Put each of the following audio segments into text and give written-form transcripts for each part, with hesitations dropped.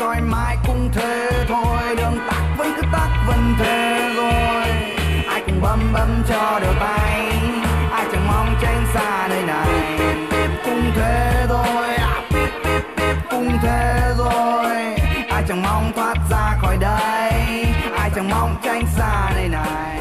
rồi mai cũng thế thôi, đường tắc vẫn cứ tắc vẫn thế rồi. Ai cũng bấm bấm cho đều tay, ai chẳng mong tránh xa nơi này. Cũng thế thôi, cũng thế rồi. Ai chẳng mong thoát ra khỏi đây, ai chẳng mong tránh xa nơi này.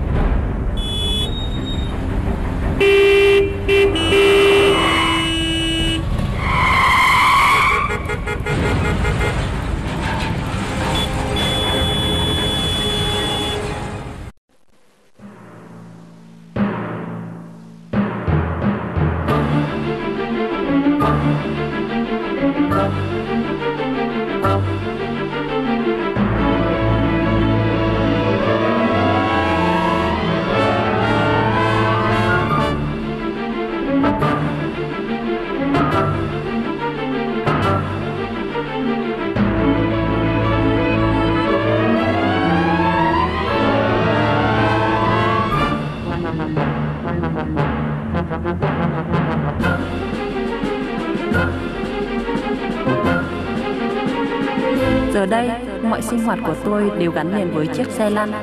Giờ đây, mọi sinh hoạt của tôi đều gắn liền với chiếc xe lăn.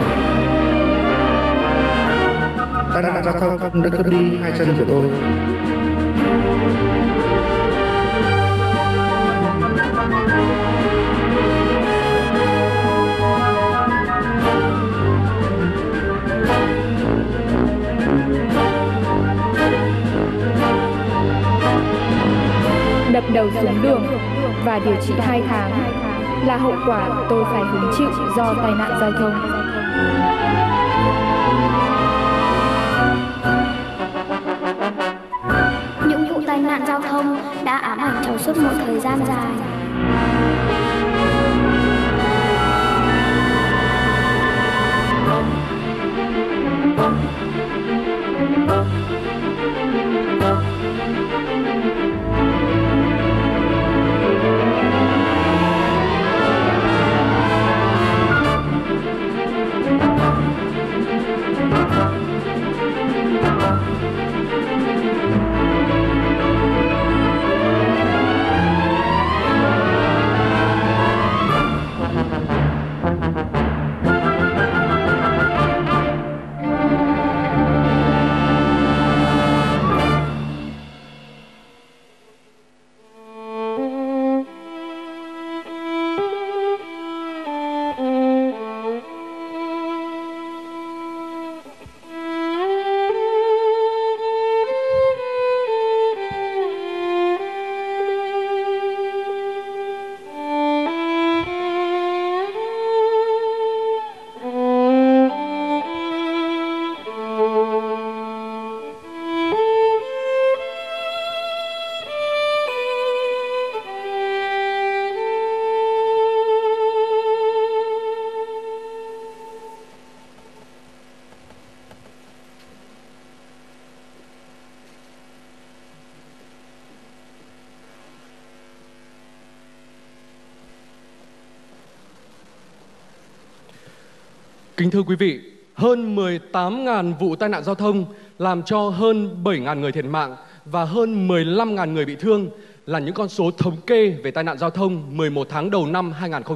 Tai nạn giao thông đã cướp đi hai chân của tôi. Đập đầu xuống đường và điều trị 2 tháng là hậu quả tôi phải hứng chịu do tai nạn giao thông. Những vụ tai nạn giao thông đã ám ảnh cháu suốt một thời gian dài. Kính thưa quý vị, hơn 18.000 vụ tai nạn giao thông làm cho hơn 7.000 người thiệt mạng và hơn 15.000 người bị thương là những con số thống kê về tai nạn giao thông 11 tháng đầu năm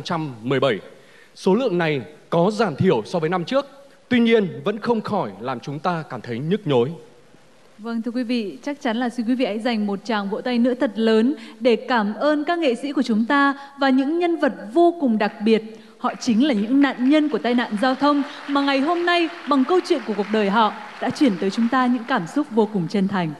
2017. Số lượng này có giảm thiểu so với năm trước, tuy nhiên vẫn không khỏi làm chúng ta cảm thấy nhức nhối. Vâng, thưa quý vị, chắc chắn là xin quý vị hãy dành một tràng vỗ tay nữa thật lớn để cảm ơn các nghệ sĩ của chúng ta và những nhân vật vô cùng đặc biệt. Họ chính là những nạn nhân của tai nạn giao thông mà ngày hôm nay bằng câu chuyện của cuộc đời họ đã chuyển tới chúng ta những cảm xúc vô cùng chân thành.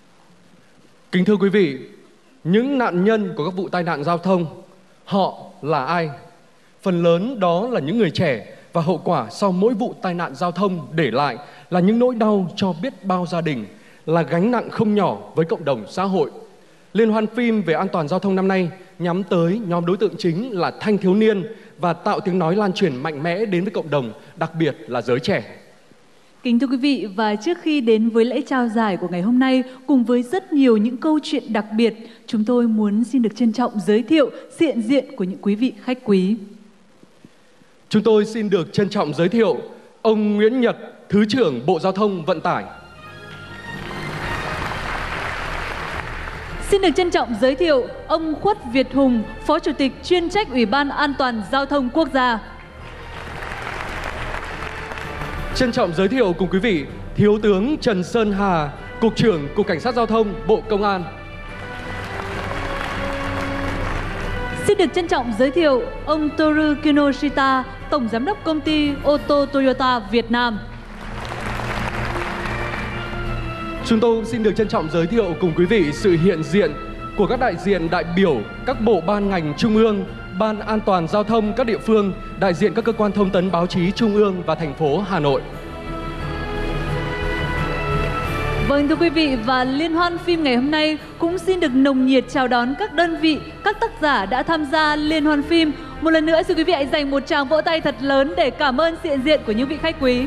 Kính thưa quý vị, những nạn nhân của các vụ tai nạn giao thông, họ là ai? Phần lớn đó là những người trẻ và hậu quả sau mỗi vụ tai nạn giao thông để lại là những nỗi đau cho biết bao gia đình, là gánh nặng không nhỏ với cộng đồng xã hội. Liên hoan phim về an toàn giao thông năm nay nhắm tới nhóm đối tượng chính là thanh thiếu niên và tạo tiếng nói lan truyền mạnh mẽ đến với cộng đồng, đặc biệt là giới trẻ. Kính thưa quý vị, và trước khi đến với lễ trao giải của ngày hôm nay cùng với rất nhiều những câu chuyện đặc biệt, chúng tôi muốn xin được trân trọng giới thiệu hiện diện của những quý vị khách quý. Chúng tôi xin được trân trọng giới thiệu ông Nguyễn Nhật, Thứ trưởng Bộ Giao thông Vận tải. Xin được trân trọng giới thiệu ông Khuất Việt Hùng, Phó Chủ tịch chuyên trách Ủy ban An toàn Giao thông Quốc gia. Trân trọng giới thiệu cùng quý vị Thiếu tướng Trần Sơn Hà, Cục trưởng Cục Cảnh sát Giao thông, Bộ Công an. Xin được trân trọng giới thiệu ông Toru Kinoshita, Tổng Giám đốc Công ty ô tô Toyota Việt Nam. Chúng tôi xin được trân trọng giới thiệu cùng quý vị sự hiện diện của các đại diện đại biểu các bộ ban ngành trung ương, Ban An toàn Giao thông các địa phương, đại diện các cơ quan thông tấn báo chí trung ương và thành phố Hà Nội. Vâng, thưa quý vị, và liên hoan phim ngày hôm nay cũng xin được nồng nhiệt chào đón các đơn vị, các tác giả đã tham gia liên hoan phim. Một lần nữa xin quý vị hãy dành một tràng vỗ tay thật lớn để cảm ơn sự hiện diện của những vị khách quý.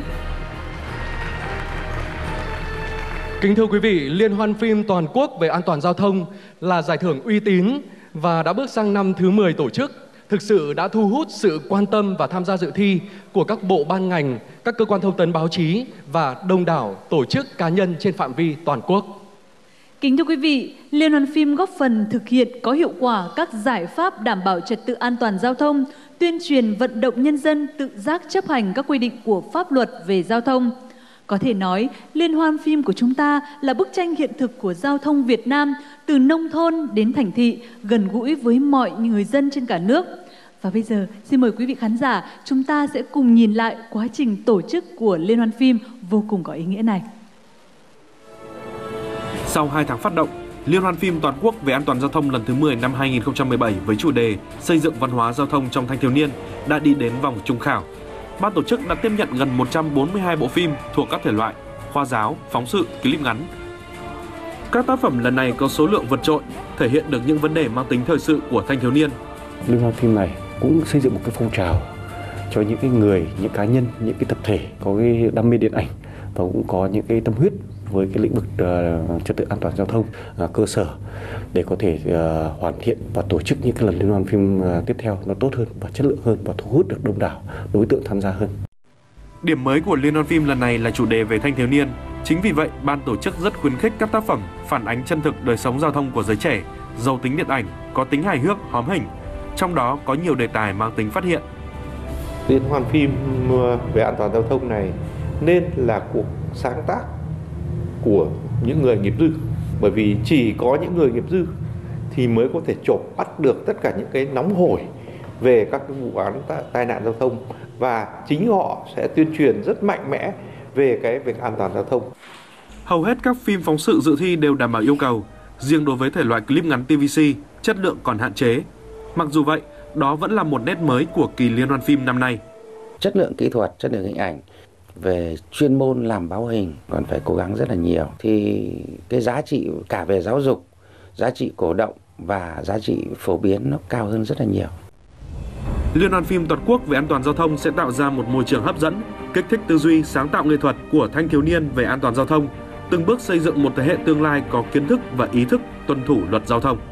Kính thưa quý vị, Liên hoan phim toàn quốc về an toàn giao thông là giải thưởng uy tín và đã bước sang năm thứ 10 tổ chức. Thực sự đã thu hút sự quan tâm và tham gia dự thi của các bộ ban ngành, các cơ quan thông tấn báo chí và đông đảo tổ chức cá nhân trên phạm vi toàn quốc. Kính thưa quý vị, Liên hoan phim góp phần thực hiện có hiệu quả các giải pháp đảm bảo trật tự an toàn giao thông, tuyên truyền vận động nhân dân tự giác chấp hành các quy định của pháp luật về giao thông. Có thể nói, liên hoan phim của chúng ta là bức tranh hiện thực của giao thông Việt Nam, từ nông thôn đến thành thị, gần gũi với mọi người dân trên cả nước. Và bây giờ, xin mời quý vị khán giả, chúng ta sẽ cùng nhìn lại quá trình tổ chức của liên hoan phim vô cùng có ý nghĩa này. Sau 2 tháng phát động, Liên hoan phim toàn quốc về an toàn giao thông lần thứ 10 năm 2017 với chủ đề Xây dựng văn hóa giao thông trong thanh thiếu niên đã đi đến vòng chung khảo. Ban tổ chức đã tiếp nhận gần 142 bộ phim thuộc các thể loại khoa giáo, phóng sự, clip ngắn. Các tác phẩm lần này có số lượng vượt trội, thể hiện được những vấn đề mang tính thời sự của thanh thiếu niên. Liên hoan phim này cũng xây dựng một cái phong trào cho những cái người, những cá nhân, những cái tập thể có cái đam mê điện ảnh và cũng có những cái tâm huyết với cái lĩnh vực trật tự an toàn giao thông cơ sở để có thể hoàn thiện và tổ chức những cái lần liên hoan phim tiếp theo nó tốt hơn và chất lượng hơn và thu hút được đông đảo đối tượng tham gia hơn. Điểm mới của liên hoan phim lần này là chủ đề về thanh thiếu niên. Chính vì vậy, ban tổ chức rất khuyến khích các tác phẩm phản ánh chân thực đời sống giao thông của giới trẻ, giàu tính điện ảnh, có tính hài hước, hóm hình. Trong đó có nhiều đề tài mang tính phát hiện. Liên hoan phim về an toàn giao thông này nên là cuộc sáng tác của những người nghiệp dư, bởi vì chỉ có những người nghiệp dư thì mới có thể chộp bắt được tất cả những cái nóng hổi về các cái vụ án tai nạn giao thông, và chính họ sẽ tuyên truyền rất mạnh mẽ về cái việc an toàn giao thông. Hầu hết các phim phóng sự dự thi đều đảm bảo yêu cầu, riêng đối với thể loại clip ngắn TVC, chất lượng còn hạn chế. Mặc dù vậy, đó vẫn là một nét mới của kỳ liên hoan phim năm nay. Chất lượng kỹ thuật, chất lượng hình ảnh, về chuyên môn làm báo hình còn phải cố gắng rất là nhiều. Thì cái giá trị cả về giáo dục, giá trị cổ động và giá trị phổ biến nó cao hơn rất là nhiều. Liên hoan phim toàn quốc về an toàn giao thông sẽ tạo ra một môi trường hấp dẫn, kích thích tư duy, sáng tạo nghệ thuật của thanh thiếu niên về an toàn giao thông, từng bước xây dựng một thế hệ tương lai có kiến thức và ý thức tuân thủ luật giao thông.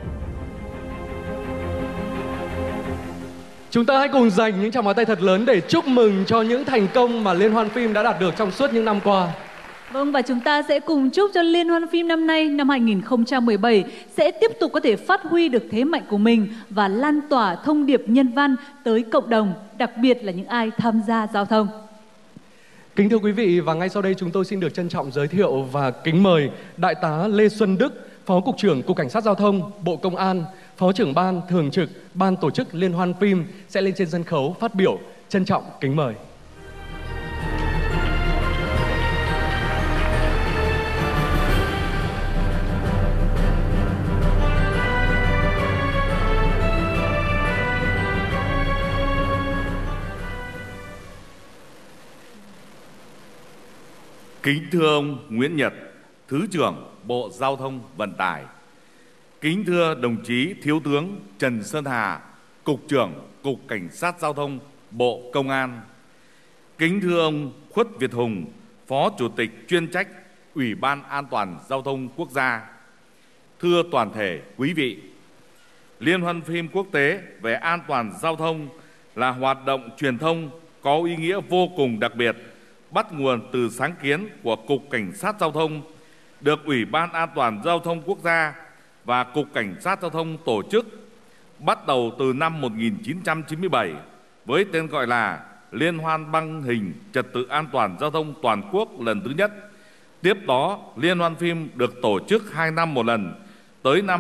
Chúng ta hãy cùng dành những tràng pháo tay thật lớn để chúc mừng cho những thành công mà liên hoan phim đã đạt được trong suốt những năm qua. Vâng, và chúng ta sẽ cùng chúc cho liên hoan phim năm nay, năm 2017 sẽ tiếp tục có thể phát huy được thế mạnh của mình và lan tỏa thông điệp nhân văn tới cộng đồng, đặc biệt là những ai tham gia giao thông. Kính thưa quý vị, và ngay sau đây chúng tôi xin được trân trọng giới thiệu và kính mời Đại tá Lê Xuân Đức, Phó Cục trưởng Cục Cảnh sát Giao thông, Bộ Công an, Phó trưởng Ban Thường trực Ban tổ chức Liên hoan phim sẽ lên trên sân khấu phát biểu. Trân trọng kính mời. Kính thưa ông Nguyễn Nhật, Thứ trưởng Bộ Giao thông Vận tải. Kính thưa đồng chí Thiếu tướng Trần Sơn Hà, Cục trưởng Cục Cảnh sát Giao thông, Bộ Công an. Kính thưa ông Khuất Việt Hùng, Phó Chủ tịch chuyên trách Ủy ban An toàn Giao thông Quốc gia. Thưa toàn thể quý vị, Liên hoan phim quốc tế về an toàn giao thông là hoạt động truyền thông có ý nghĩa vô cùng đặc biệt, bắt nguồn từ sáng kiến của Cục Cảnh sát Giao thông, được Ủy ban An toàn Giao thông Quốc gia và Cục Cảnh sát Giao thông tổ chức bắt đầu từ năm 1997 với tên gọi là Liên hoan băng hình trật tự an toàn giao thông toàn quốc lần thứ nhất. Tiếp đó, Liên hoan phim được tổ chức 2 năm một lần, tới năm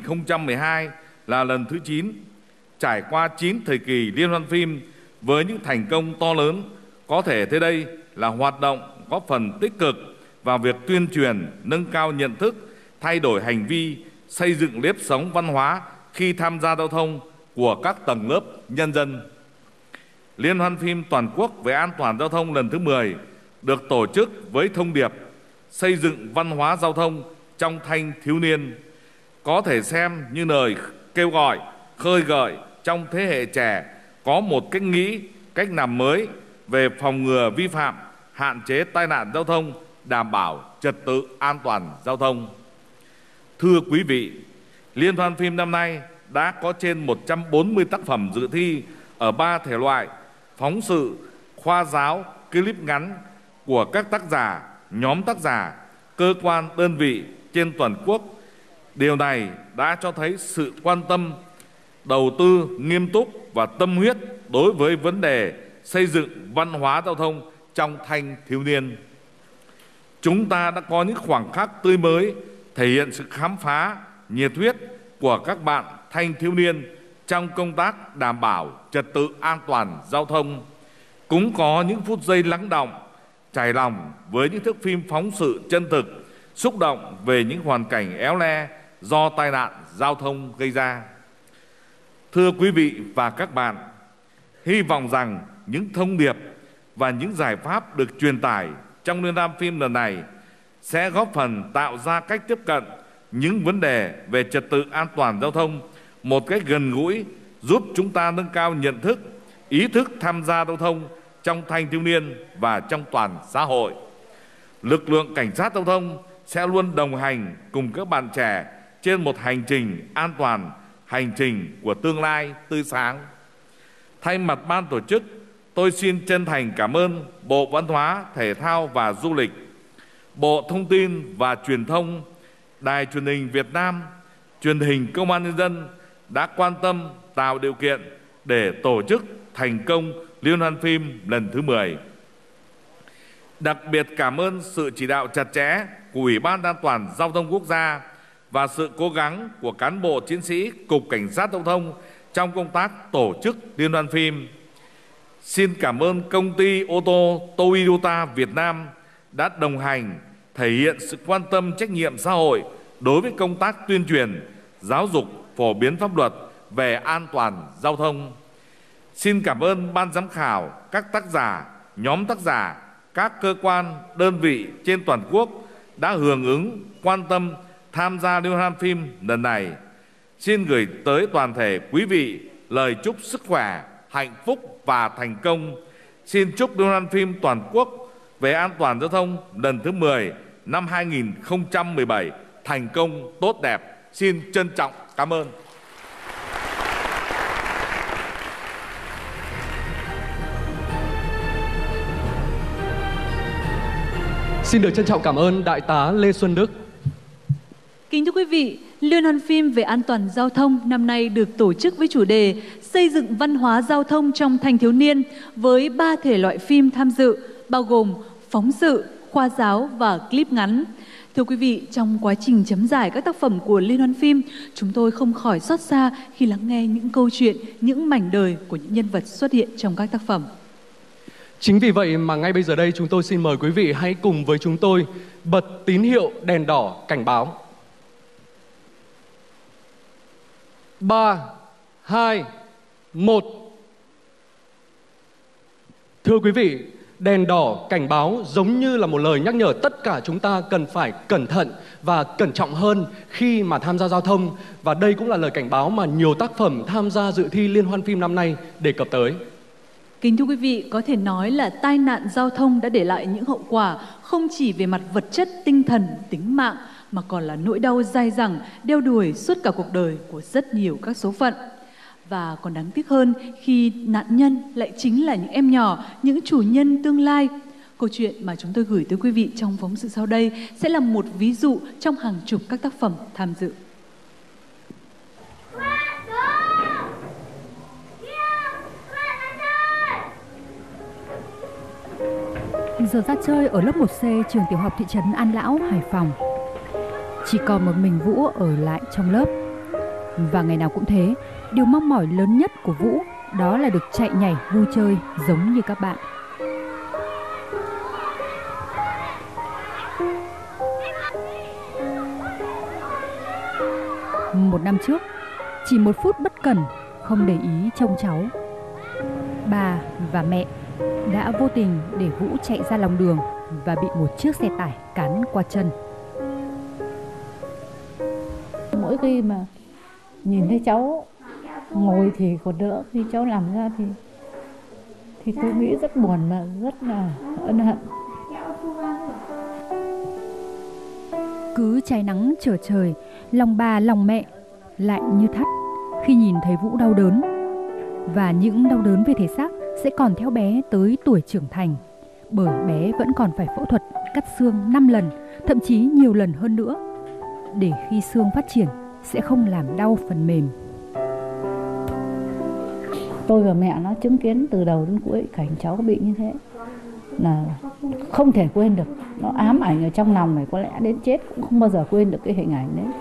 2012 là lần thứ 9. Trải qua 9 thời kỳ liên hoan phim với những thành công to lớn, có thể thấy đây là hoạt động góp phần tích cực vào việc tuyên truyền, nâng cao nhận thức, thay đổi hành vi, xây dựng nếp sống văn hóa khi tham gia giao thông của các tầng lớp nhân dân. Liên hoan phim toàn quốc về an toàn giao thông lần thứ 10 được tổ chức với thông điệp xây dựng văn hóa giao thông trong thanh thiếu niên, có thể xem như lời kêu gọi, khơi gợi trong thế hệ trẻ có một cách nghĩ, cách làm mới về phòng ngừa vi phạm, hạn chế tai nạn giao thông, đảm bảo trật tự an toàn giao thông. Thưa quý vị, Liên hoan phim năm nay đã có trên 140 tác phẩm dự thi ở 3 thể loại: phóng sự, khoa giáo, clip ngắn của các tác giả, nhóm tác giả, cơ quan, đơn vị trên toàn quốc. Điều này đã cho thấy sự quan tâm, đầu tư nghiêm túc và tâm huyết đối với vấn đề xây dựng văn hóa giao thông trong thanh thiếu niên. Chúng ta đã có những khoảnh khắc tươi mới thể hiện sự khám phá, nhiệt huyết của các bạn thanh thiếu niên trong công tác đảm bảo trật tự an toàn giao thông. Cũng có những phút giây lắng đọng, trải lòng với những thước phim phóng sự chân thực, xúc động về những hoàn cảnh éo le do tai nạn giao thông gây ra. Thưa quý vị và các bạn, hy vọng rằng những thông điệp và những giải pháp được truyền tải trong liên hoan phim lần này sẽ góp phần tạo ra cách tiếp cận những vấn đề về trật tự an toàn giao thông một cách gần gũi, giúp chúng ta nâng cao nhận thức, ý thức tham gia giao thông trong thanh thiếu niên và trong toàn xã hội. Lực lượng cảnh sát giao thông sẽ luôn đồng hành cùng các bạn trẻ trên một hành trình an toàn, hành trình của tương lai tươi sáng. Thay mặt ban tổ chức, tôi xin chân thành cảm ơn Bộ Văn hóa, Thể thao và Du lịch, Bộ Thông tin và Truyền thông, Đài Truyền hình Việt Nam, Truyền hình Công an Nhân dân đã quan tâm tạo điều kiện để tổ chức thành công Liên hoan phim lần thứ 10. Đặc biệt cảm ơn sự chỉ đạo chặt chẽ của Ủy ban An toàn Giao thông Quốc gia và sự cố gắng của cán bộ chiến sĩ Cục Cảnh sát Giao thông trong công tác tổ chức liên hoan phim. Xin cảm ơn công ty ô tô Toyota Việt Nam đã đồng hành, thể hiện sự quan tâm trách nhiệm xã hội đối với công tác tuyên truyền, giáo dục, phổ biến pháp luật về an toàn giao thông. Xin cảm ơn ban giám khảo, các tác giả, nhóm tác giả, các cơ quan, đơn vị trên toàn quốc đã hưởng ứng, quan tâm tham gia liên hoan phim lần này. Xin gửi tới toàn thể quý vị lời chúc sức khỏe, hạnh phúc và thành công. Xin chúc liên hoan phim toàn quốc về an toàn giao thông lần thứ 10 năm 2017 thành công tốt đẹp. Xin trân trọng cảm ơn. Xin được trân trọng cảm ơn Đại tá Lê Xuân Đức. Kính thưa quý vị, Liên hoan phim về an toàn giao thông năm nay được tổ chức với chủ đề xây dựng văn hóa giao thông trong thanh thiếu niên với 3 thể loại phim tham dự, bao gồm phóng sự, khoa giáo và clip ngắn. Thưa quý vị, trong quá trình chấm giải các tác phẩm của Liên hoan phim, chúng tôi không khỏi xót xa khi lắng nghe những câu chuyện, những mảnh đời của những nhân vật xuất hiện trong các tác phẩm. Chính vì vậy mà ngay bây giờ đây chúng tôi xin mời quý vị hãy cùng với chúng tôi bật tín hiệu đèn đỏ cảnh báo. 3, 2, 1. Thưa quý vị, đèn đỏ cảnh báo giống như là một lời nhắc nhở tất cả chúng ta cần phải cẩn thận và cẩn trọng hơn khi mà tham gia giao thông. Và đây cũng là lời cảnh báo mà nhiều tác phẩm tham gia dự thi liên hoan phim năm nay đề cập tới. Kính thưa quý vị, có thể nói là tai nạn giao thông đã để lại những hậu quả không chỉ về mặt vật chất, tinh thần, tính mạng, mà còn là nỗi đau dai dẳng, đeo đuổi suốt cả cuộc đời của rất nhiều các số phận. Và còn đáng tiếc hơn khi nạn nhân lại chính là những em nhỏ, những chủ nhân tương lai. Câu chuyện mà chúng tôi gửi tới quý vị trong phóng sự sau đây sẽ là một ví dụ trong hàng chục các tác phẩm tham dự. giờ ra chơi ở lớp 1C trường tiểu học thị trấn An Lão, Hải Phòng. Chỉ còn một mình Vũ ở lại trong lớp. Và ngày nào cũng thế, điều mong mỏi lớn nhất của Vũ đó là được chạy nhảy vui chơi giống như các bạn. Một năm trước, chỉ một phút bất cẩn không để ý trông cháu, bà và mẹ đã vô tình để Vũ chạy ra lòng đường và bị một chiếc xe tải cán qua chân. Mỗi khi mà nhìn thấy cháu ngồi thì còn đỡ, khi cháu nằm ra thì tôi nghĩ rất buồn mà rất là ân hận. Cứ cháy nắng trở trời, lòng bà lòng mẹ lại như thắt khi nhìn thấy Vũ đau đớn. Và những đau đớn về thể xác sẽ còn theo bé tới tuổi trưởng thành, bởi bé vẫn còn phải phẫu thuật cắt xương 5 lần, thậm chí nhiều lần hơn nữa, để khi xương phát triển sẽ không làm đau phần mềm. Tôi và mẹ nó chứng kiến từ đầu đến cuối cảnh cháu bị như thế là không thể quên được. Nó ám ảnh ở trong lòng này, có lẽ đến chết cũng không bao giờ quên được cái hình ảnh đấy.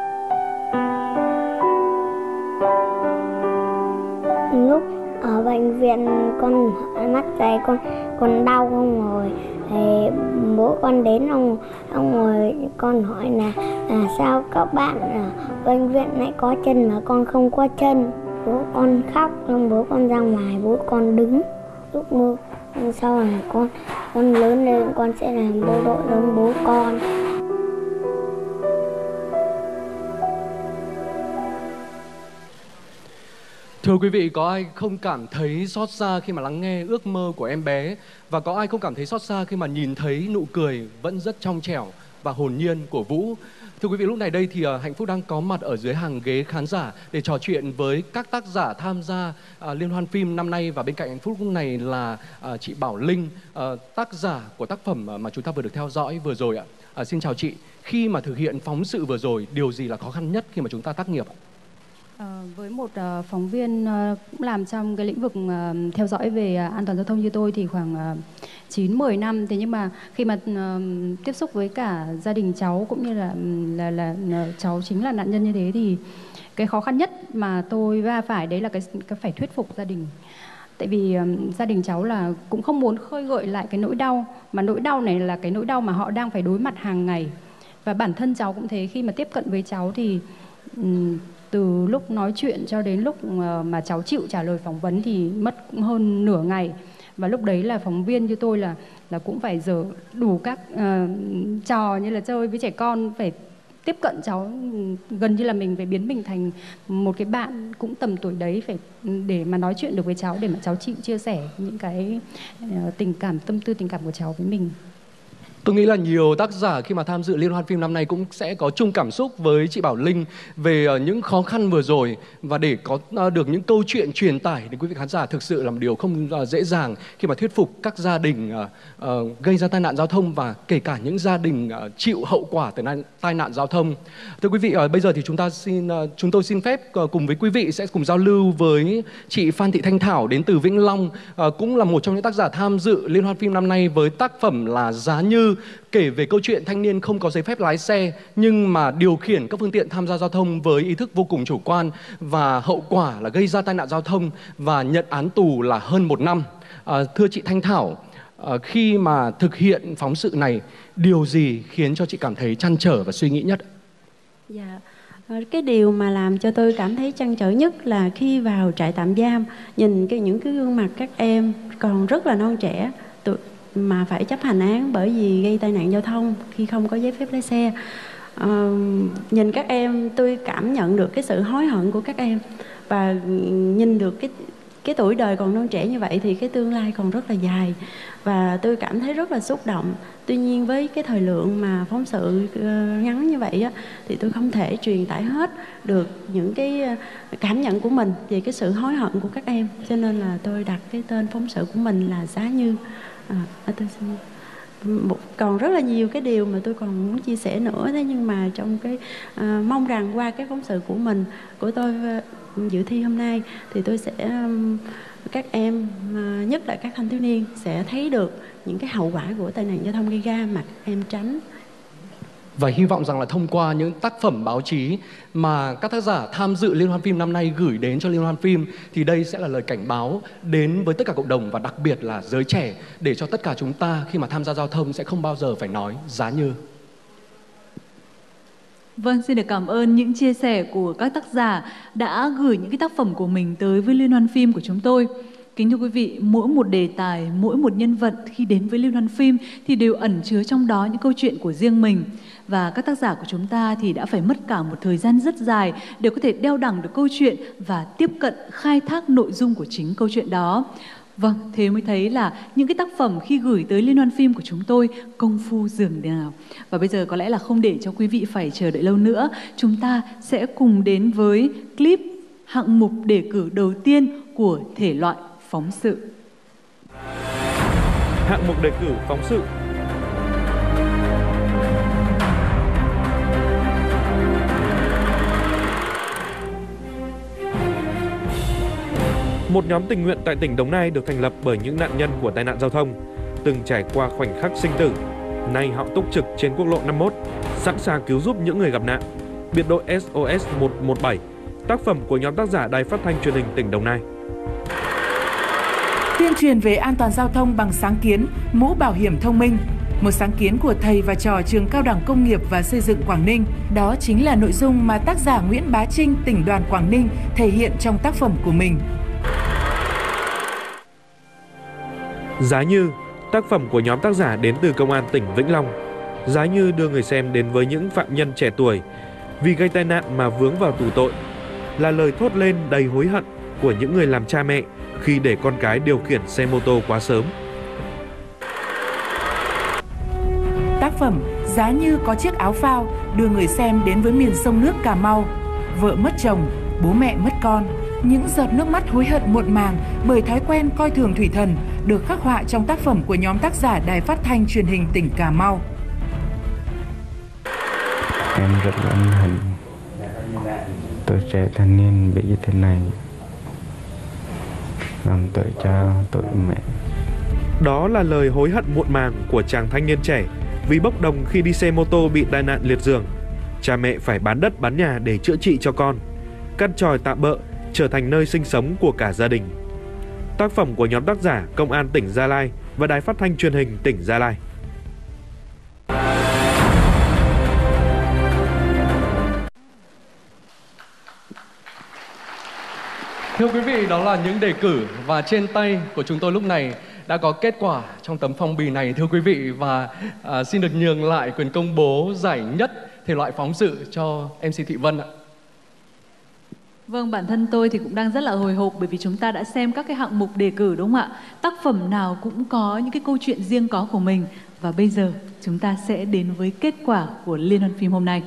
Lúc ở bệnh viện con mắt thấy con đau không rồi, thì bố con đến ông rồi con hỏi là sao các bạn ở bệnh viện lại có chân mà con không có chân. Bố con khóc, xong bố con ra ngoài, bố con đứng. Lúc mơ sau này con lớn lên con sẽ làm bộ đội giống bố con. Thưa quý vị, có ai không cảm thấy xót xa khi mà lắng nghe ước mơ của em bé? Và có ai không cảm thấy xót xa khi mà nhìn thấy nụ cười vẫn rất trong trẻo và hồn nhiên của Vũ? Thưa quý vị, lúc này đây thì Hạnh Phúc đang có mặt ở dưới hàng ghế khán giả để trò chuyện với các tác giả tham gia liên hoan phim năm nay. Và bên cạnh Hạnh Phúc lúc này là chị Bảo Linh, tác giả của tác phẩm mà chúng ta vừa được theo dõi vừa rồi ạ. Xin chào chị. Khi mà thực hiện phóng sự vừa rồi, điều gì là khó khăn nhất khi mà chúng ta tác nghiệp ạ? Với một phóng viên cũng làm trong cái lĩnh vực theo dõi về an toàn giao thông như tôi thì khoảng 9-10 năm. Thế nhưng mà khi mà tiếp xúc với cả gia đình cháu cũng như là cháu chính là nạn nhân như thế, thì cái khó khăn nhất mà tôi va phải đấy là cái phải thuyết phục gia đình. Tại vì gia đình cháu là cũng không muốn khơi gợi lại cái nỗi đau, mà nỗi đau này là cái nỗi đau mà họ đang phải đối mặt hàng ngày. Và bản thân cháu cũng thế, khi mà tiếp cận với cháu thì từ lúc nói chuyện cho đến lúc mà cháu chịu trả lời phỏng vấn thì mất cũng hơn nửa ngày. Và lúc đấy là phóng viên như tôi là cũng phải dở đủ các trò như là chơi với trẻ con, phải tiếp cận cháu, gần như là mình phải biến mình thành một cái bạn cũng tầm tuổi đấy, phải để mà nói chuyện được với cháu, để mà cháu chịu chia sẻ những cái tình cảm, tâm tư tình cảm của cháu với mình. Tôi nghĩ là nhiều tác giả khi mà tham dự liên hoan phim năm nay cũng sẽ có chung cảm xúc với chị Bảo Linh về những khó khăn vừa rồi. Và để có được những câu chuyện truyền tải đến quý vị khán giả thực sự là một điều không dễ dàng khi mà thuyết phục các gia đình gây ra tai nạn giao thông, và kể cả những gia đình chịu hậu quả từ tai nạn giao thông. Thưa quý vị, bây giờ thì chúng tôi xin phép cùng với quý vị sẽ cùng giao lưu với chị Phan Thị Thanh Thảo đến từ Vĩnh Long, cũng là một trong những tác giả tham dự liên hoan phim năm nay với tác phẩm là Giá Như, kể về câu chuyện thanh niên không có giấy phép lái xe nhưng mà điều khiển các phương tiện tham gia giao thông với ý thức vô cùng chủ quan, và hậu quả là gây ra tai nạn giao thông và nhận án tù là hơn 1 năm. Thưa chị Thanh Thảo, khi mà thực hiện phóng sự này, điều gì khiến cho chị cảm thấy trăn trở và suy nghĩ nhất? Dạ, cái điều mà làm cho tôi cảm thấy trăn trở nhất là khi vào trại tạm giam, nhìn những cái gương mặt các em còn rất là non trẻ mà phải chấp hành án bởi vì gây tai nạn giao thông khi không có giấy phép lái xe. Nhìn các em, tôi cảm nhận được cái sự hối hận của các em, và nhìn được cái tuổi đời còn non trẻ như vậy thì cái tương lai còn rất là dài, và tôi cảm thấy rất là xúc động. Tuy nhiên với cái thời lượng mà phóng sự ngắn như vậy á, thì tôi không thể truyền tải hết được những cái cảm nhận của mình về cái sự hối hận của các em, cho nên là tôi đặt cái tên phóng sự của mình là Giá Như. Tôi xin còn rất là nhiều cái điều mà tôi còn muốn chia sẻ nữa, thế nhưng mà trong cái mong rằng qua cái phóng sự của tôi dự thi hôm nay thì tôi sẽ các em, nhất là các thanh thiếu niên sẽ thấy được những cái hậu quả của tai nạn giao thông gây ra mà các em tránh. Và hy vọng rằng là thông qua những tác phẩm báo chí mà các tác giả tham dự Liên hoan phim năm nay gửi đến cho Liên hoan phim, thì đây sẽ là lời cảnh báo đến với tất cả cộng đồng và đặc biệt là giới trẻ, để cho tất cả chúng ta khi mà tham gia giao thông sẽ không bao giờ phải nói giá như. Vâng, xin được cảm ơn những chia sẻ của các tác giả đã gửi những cái tác phẩm của mình tới với Liên hoan phim của chúng tôi. Kính thưa quý vị, mỗi một đề tài, mỗi một nhân vật khi đến với Liên hoan phim thì đều ẩn chứa trong đó những câu chuyện của riêng mình. Và các tác giả của chúng ta thì đã phải mất cả một thời gian rất dài để có thể đeo đẳng được câu chuyện và tiếp cận khai thác nội dung của chính câu chuyện đó. Vâng, thế mới thấy là những cái tác phẩm khi gửi tới Liên hoan phim của chúng tôi công phu dường nào. Và bây giờ có lẽ là không để cho quý vị phải chờ đợi lâu nữa, chúng ta sẽ cùng đến với clip hạng mục đề cử đầu tiên của thể loại phóng sự. Hạng mục đề cử phóng sự. Một nhóm tình nguyện tại tỉnh Đồng Nai được thành lập bởi những nạn nhân của tai nạn giao thông, từng trải qua khoảnh khắc sinh tử. Nay họ túc trực trên quốc lộ 51, sẵn sàng cứu giúp những người gặp nạn. Biệt đội SOS 117, tác phẩm của nhóm tác giả Đài Phát thanh Truyền hình tỉnh Đồng Nai. Tuyên truyền về an toàn giao thông bằng sáng kiến mũ bảo hiểm thông minh, một sáng kiến của thầy và trò trường Cao đẳng Công nghiệp và Xây dựng Quảng Ninh. Đó chính là nội dung mà tác giả Nguyễn Bá Trinh, tỉnh đoàn Quảng Ninh thể hiện trong tác phẩm của mình. Giá Như, tác phẩm của nhóm tác giả đến từ Công an tỉnh Vĩnh Long. Giá Như đưa người xem đến với những phạm nhân trẻ tuổi vì gây tai nạn mà vướng vào tù tội, là lời thốt lên đầy hối hận của những người làm cha mẹ khi để con cái điều khiển xe mô tô quá sớm. Tác phẩm Giá Như có chiếc áo phao đưa người xem đến với miền sông nước Cà Mau. Vợ mất chồng, bố mẹ mất con, những giọt nước mắt hối hận muộn màng bởi thói quen coi thường thủy thần được khắc họa trong tác phẩm của nhóm tác giả Đài Phát thanh Truyền hình tỉnh Cà Mau. Em rất là ân hận tuổi trẻ thanh niên bị như thế này, làm tội cha tội mẹ. Đó là lời hối hận muộn màng của chàng thanh niên trẻ vì bốc đồng khi đi xe mô tô bị tai nạn liệt giường. Cha mẹ phải bán đất bán nhà để chữa trị cho con. Căn tròi tạm bợ trở thành nơi sinh sống của cả gia đình. Tác phẩm của nhóm tác giả Công an tỉnh Gia Lai và Đài Phát thanh Truyền hình tỉnh Gia Lai. Thưa quý vị, đó là những đề cử và trên tay của chúng tôi lúc này đã có kết quả trong tấm phong bì này, thưa quý vị, và xin được nhường lại quyền công bố giải nhất thể loại phóng sự cho MC Thị Vân ạ. Vâng, bản thân tôi thì cũng đang rất là hồi hộp bởi vì chúng ta đã xem các cái hạng mục đề cử, đúng không ạ? Tác phẩm nào cũng có những cái câu chuyện riêng có của mình. Và bây giờ chúng ta sẽ đến với kết quả của Liên hoan phim hôm nay.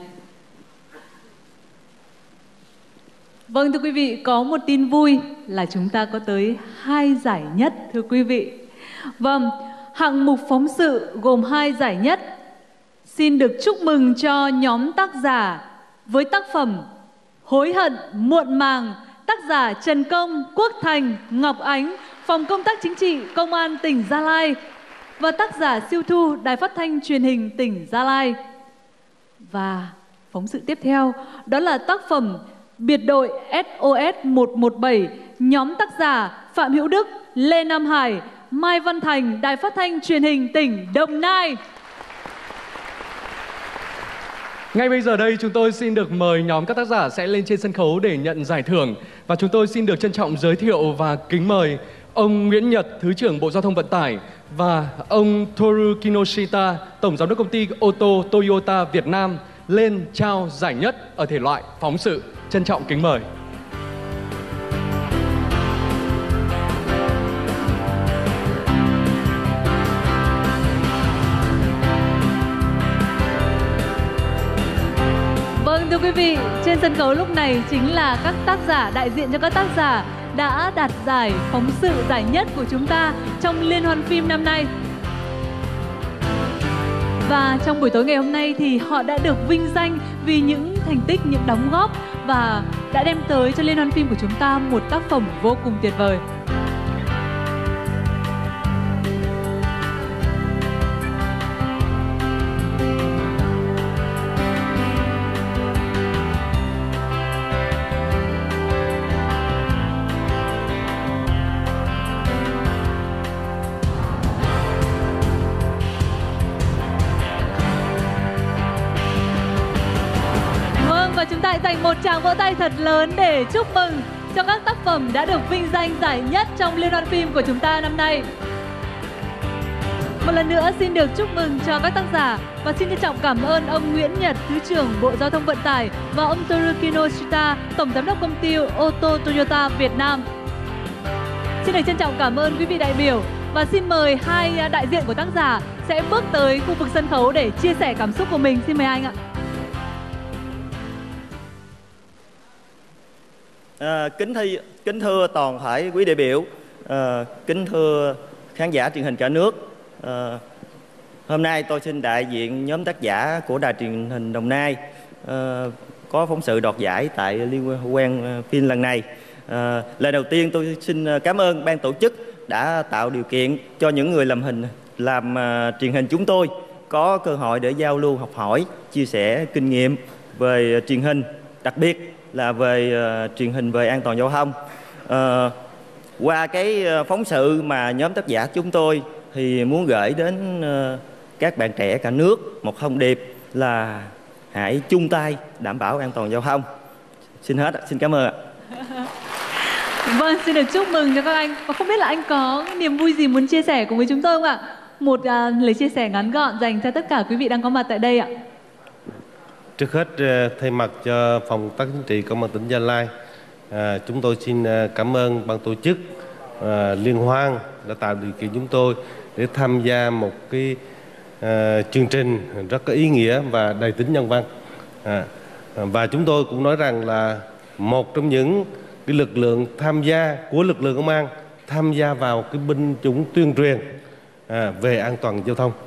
Vâng, thưa quý vị, có một tin vui là chúng ta có tới 2 giải nhất, thưa quý vị. Vâng, hạng mục phóng sự gồm 2 giải nhất. Xin được chúc mừng cho nhóm tác giả với tác phẩm Hối hận muộn màng, tác giả Trần Công, Quốc Thành, Ngọc Ánh, Phòng Công tác Chính trị, Công an tỉnh Gia Lai và tác giả Siêu Thu, Đài Phát thanh Truyền hình tỉnh Gia Lai. Và phóng sự tiếp theo đó là tác phẩm Biệt đội SOS 117, nhóm tác giả Phạm Hữu Đức, Lê Nam Hải, Mai Văn Thành, Đài Phát thanh Truyền hình tỉnh Đồng Nai. Ngay bây giờ đây chúng tôi xin được mời nhóm các tác giả sẽ lên trên sân khấu để nhận giải thưởng. Và chúng tôi xin được trân trọng giới thiệu và kính mời ông Nguyễn Nhật, Thứ trưởng Bộ Giao thông Vận tải và ông Toru Kinoshita, Tổng Giám đốc Công ty ô tô Toyota Việt Nam lên trao giải nhất ở thể loại phóng sự. Trân trọng kính mời. Vâng, thưa quý vị, trên sân khấu lúc này chính là các tác giả, đại diện cho các tác giả đã đạt giải phóng sự giải nhất của chúng ta trong Liên hoan phim năm nay. Và trong buổi tối ngày hôm nay thì họ đã được vinh danh vì những thành tích, những đóng góp và đã đem tới cho Liên hoan phim của chúng ta một tác phẩm vô cùng tuyệt vời. và chúng ta hãy dành một tràng vỗ tay thật lớn để chúc mừng cho các tác phẩm đã được vinh danh giải nhất trong liên hoan phim của chúng ta năm nay. Một lần nữa xin được chúc mừng cho các tác giả và xin trân trọng cảm ơn ông Nguyễn Nhật, Thứ trưởng Bộ Giao thông Vận tải và ông Toru Kinoshita, Tổng giám đốc công ty ô tô Toyota Việt Nam. Xin được trân trọng cảm ơn quý vị đại biểu và xin mời hai đại diện của tác giả sẽ bước tới khu vực sân khấu để chia sẻ cảm xúc của mình. Xin mời anh ạ. Kính thưa toàn thể quý đại biểu, kính thưa khán giả truyền hình cả nước. Hôm nay tôi xin đại diện nhóm tác giả của Đài Truyền hình Đồng Nai có phóng sự đoạt giải tại liên hoan phim lần này. Lời đầu tiên tôi xin cảm ơn ban tổ chức đã tạo điều kiện cho những người làm truyền hình chúng tôi có cơ hội để giao lưu học hỏi, chia sẻ kinh nghiệm về truyền hình, đặc biệt là về truyền hình về an toàn giao thông. Qua cái phóng sự mà nhóm tác giả chúng tôi thì muốn gửi đến các bạn trẻ cả nước một thông điệp là hãy chung tay đảm bảo an toàn giao thông. Xin hết, xin cảm ơn ạ. Vâng, xin được chúc mừng cho các anh. Và không biết là anh có niềm vui gì muốn chia sẻ cùng với chúng tôi không ạ? Một lời chia sẻ ngắn gọn dành cho tất cả quý vị đang có mặt tại đây ạ. Trước hết, thay mặt cho Phòng Công tác Chính trị Công an tỉnh Gia Lai, chúng tôi xin cảm ơn ban tổ chức liên hoan đã tạo điều kiện chúng tôi để tham gia một cái chương trình rất có ý nghĩa và đầy tính nhân văn. Và chúng tôi cũng nói rằng là một trong những cái lực lượng tham gia của lực lượng công an tham gia vào cái binh chủng tuyên truyền về an toàn giao thông.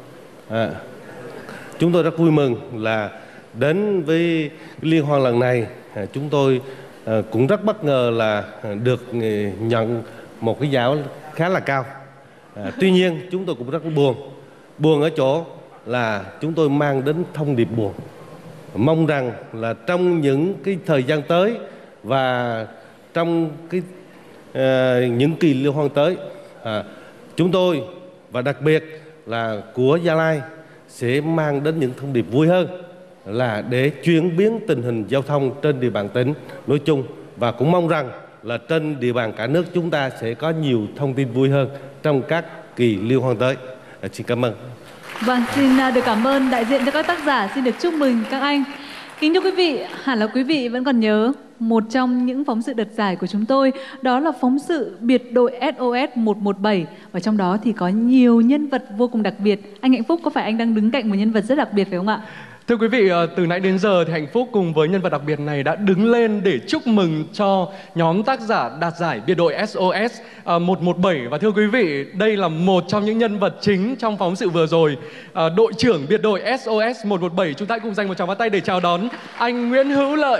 Chúng tôi rất vui mừng là đến với liên hoan lần này, chúng tôi cũng rất bất ngờ là được nhận một cái giải khá là cao. Tuy nhiên chúng tôi cũng rất buồn ở chỗ là chúng tôi mang đến thông điệp buồn. Mong rằng là trong những cái thời gian tới và trong cái những kỳ liên hoan tới, chúng tôi và đặc biệt là của Gia Lai sẽ mang đến những thông điệp vui hơn, là để chuyển biến tình hình giao thông trên địa bàn tỉnh nói chung, và cũng mong rằng là trên địa bàn cả nước chúng ta sẽ có nhiều thông tin vui hơn trong các kỳ liên hoan tới. Xin cảm ơn. Vâng, xin được cảm ơn đại diện cho các tác giả, xin được chúc mừng các anh. Kính thưa quý vị, hẳn là quý vị vẫn còn nhớ một trong những phóng sự đợt giải của chúng tôi, đó là phóng sự biệt đội SOS 117, và trong đó thì có nhiều nhân vật vô cùng đặc biệt. Anh Hạnh Phúc, có phải anh đang đứng cạnh một nhân vật rất đặc biệt phải không ạ? Thưa quý vị, từ nãy đến giờ thì Hạnh Phúc cùng với nhân vật đặc biệt này đã đứng lên để chúc mừng cho nhóm tác giả đạt giải biệt đội SOS 117. Và thưa quý vị, đây là một trong những nhân vật chính trong phóng sự vừa rồi. Đội trưởng biệt đội SOS 117, chúng ta cùng dành một tràng pháo tay để chào đón anh Nguyễn Hữu Lợi.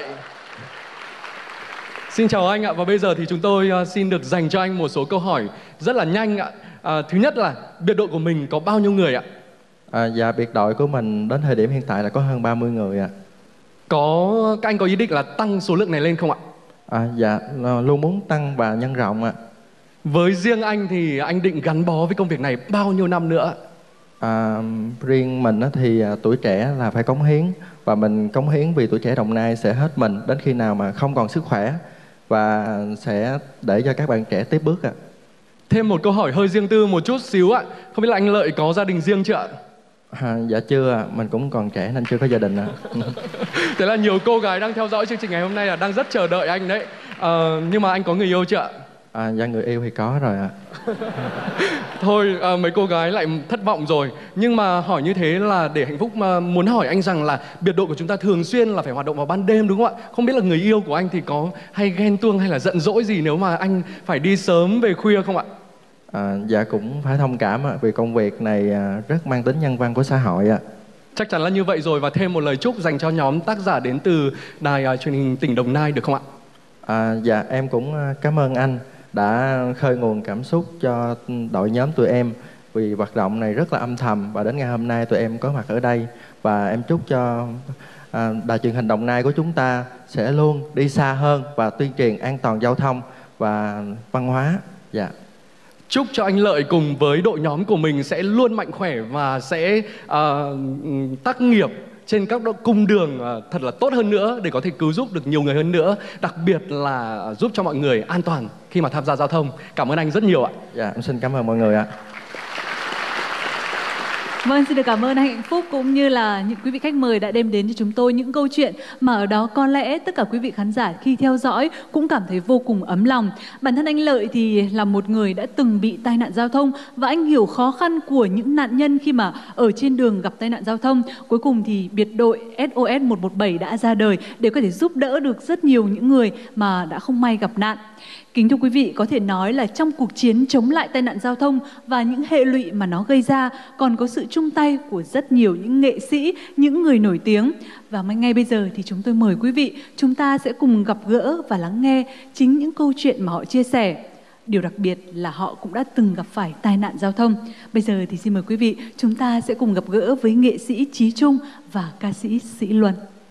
Xin chào anh ạ, và bây giờ thì chúng tôi xin được dành cho anh một số câu hỏi rất là nhanh ạ. Thứ nhất là biệt đội của mình có bao nhiêu người ạ? Dạ, biệt đội của mình đến thời điểm hiện tại là có hơn 30 người ạ. Các anh có ý định là tăng số lượng này lên không ạ? Dạ, luôn muốn tăng và nhân rộng ạ. Với riêng anh thì anh định gắn bó với công việc này bao nhiêu năm nữa? Riêng mình thì tuổi trẻ là phải cống hiến, và mình cống hiến vì tuổi trẻ Đồng Nai sẽ hết mình đến khi nào mà không còn sức khỏe, và sẽ để cho các bạn trẻ tiếp bước ạ. Thêm một câu hỏi hơi riêng tư một chút xíu ạ. Không biết là anh Lợi có gia đình riêng chưa ạ? Dạ chưa ạ, mình cũng còn trẻ nên chưa có gia đình ạ. Thế là nhiều cô gái đang theo dõi chương trình ngày hôm nay là đang rất chờ đợi anh đấy. Nhưng mà anh có người yêu chưa ạ? Dạ, người yêu thì có rồi ạ. Thôi mấy cô gái lại thất vọng rồi. Nhưng mà hỏi như thế là để Hạnh Phúc muốn hỏi anh rằng là biệt đội của chúng ta thường xuyên là phải hoạt động vào ban đêm đúng không ạ? Không biết là người yêu của anh thì có hay ghen tuông hay là giận dỗi gì nếu mà anh phải đi sớm về khuya không ạ? Dạ, cũng phải thông cảm ạ, vì công việc này rất mang tính nhân văn của xã hội ạ. Chắc chắn là như vậy rồi, và thêm một lời chúc dành cho nhóm tác giả đến từ Đài Truyền hình tỉnh Đồng Nai được không ạ? Dạ, em cũng cảm ơn anh đã khơi nguồn cảm xúc cho đội nhóm tụi em, vì hoạt động này rất là âm thầm, và đến ngày hôm nay tụi em có mặt ở đây, và em chúc cho Đài Truyền hình Đồng Nai của chúng ta sẽ luôn đi xa hơn và tuyên truyền an toàn giao thông và văn hóa. Dạ. Chúc cho anh Lợi cùng với đội nhóm của mình sẽ luôn mạnh khỏe và sẽ tác nghiệp trên các cung đường thật là tốt hơn nữa để có thể cứu giúp được nhiều người hơn nữa, đặc biệt là giúp cho mọi người an toàn khi mà tham gia giao thông. Cảm ơn anh rất nhiều ạ. Dạ, em xin cảm ơn mọi người ạ. Vâng, xin được cảm ơn anh Hạnh Phúc cũng như là những quý vị khách mời đã đem đến cho chúng tôi những câu chuyện mà ở đó có lẽ tất cả quý vị khán giả khi theo dõi cũng cảm thấy vô cùng ấm lòng. Bản thân anh Lợi thì là một người đã từng bị tai nạn giao thông và anh hiểu khó khăn của những nạn nhân khi mà ở trên đường gặp tai nạn giao thông. Cuối cùng thì biệt đội SOS 117 đã ra đời để có thể giúp đỡ được rất nhiều những người mà đã không may gặp nạn. Kính thưa quý vị, có thể nói là trong cuộc chiến chống lại tai nạn giao thông và những hệ lụy mà nó gây ra còn có sự chung tay của rất nhiều những nghệ sĩ, những người nổi tiếng. Và ngay bây giờ thì chúng tôi mời quý vị, chúng ta sẽ cùng gặp gỡ và lắng nghe chính những câu chuyện mà họ chia sẻ. Điều đặc biệt là họ cũng đã từng gặp phải tai nạn giao thông. Bây giờ thì xin mời quý vị, chúng ta sẽ cùng gặp gỡ với nghệ sĩ Chí Trung và ca sĩ Sĩ Luân.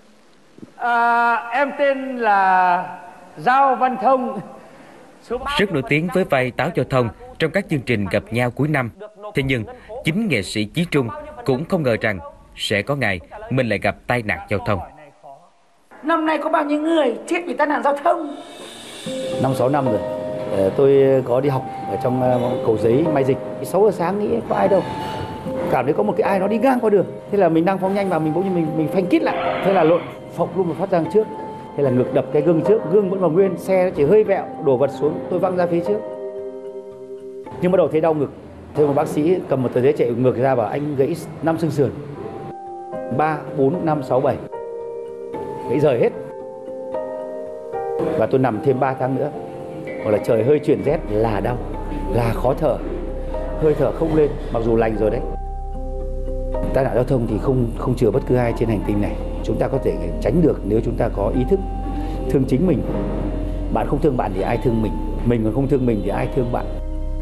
Em tên là Giao Văn Thông. Rất nổi tiếng với vai Táo giao thông trong các chương trình gặp nhau cuối năm. Thế nhưng, chính nghệ sĩ Chí Trung cũng không ngờ rằng sẽ có ngày mình lại gặp tai nạn giao thông. Năm nay có bao nhiêu người chết vì tai nạn giao thông? 5-6 năm rồi. Tôi có đi học ở trong Cầu Giấy, Mai Dịch. 6 giờ sáng nghĩ có ai đâu. Cảm thấy có một cái ai nó đi ngang qua đường. Thế là mình đang phóng nhanh vào, mình bỗng nhiên mình phanh kít lại. Thế là lộn phộc luôn một phát ra trước. Thế là ngược đập cái gương trước, gương vẫn còn nguyên, xe nó chỉ hơi vẹo, đổ vật xuống, tôi văng ra phía trước. Nhưng bắt đầu thấy đau ngực. Thế một bác sĩ cầm một tờ giấy chạy ngược ra bảo anh gãy 5 xương sườn. 3, 4, 5, 6, 7. Gãy rời hết. Và tôi nằm thêm 3 tháng nữa. Hoặc là trời hơi chuyển rét là đau, là khó thở, hơi thở không lên, mặc dù lành rồi đấy. Tai nạn giao thông thì không chừa bất cứ ai trên hành tinh này. Chúng ta có thể tránh được nếu chúng ta có ý thức thương chính mình. Bạn không thương bạn thì ai thương mình? Mình còn không thương mình thì ai thương bạn?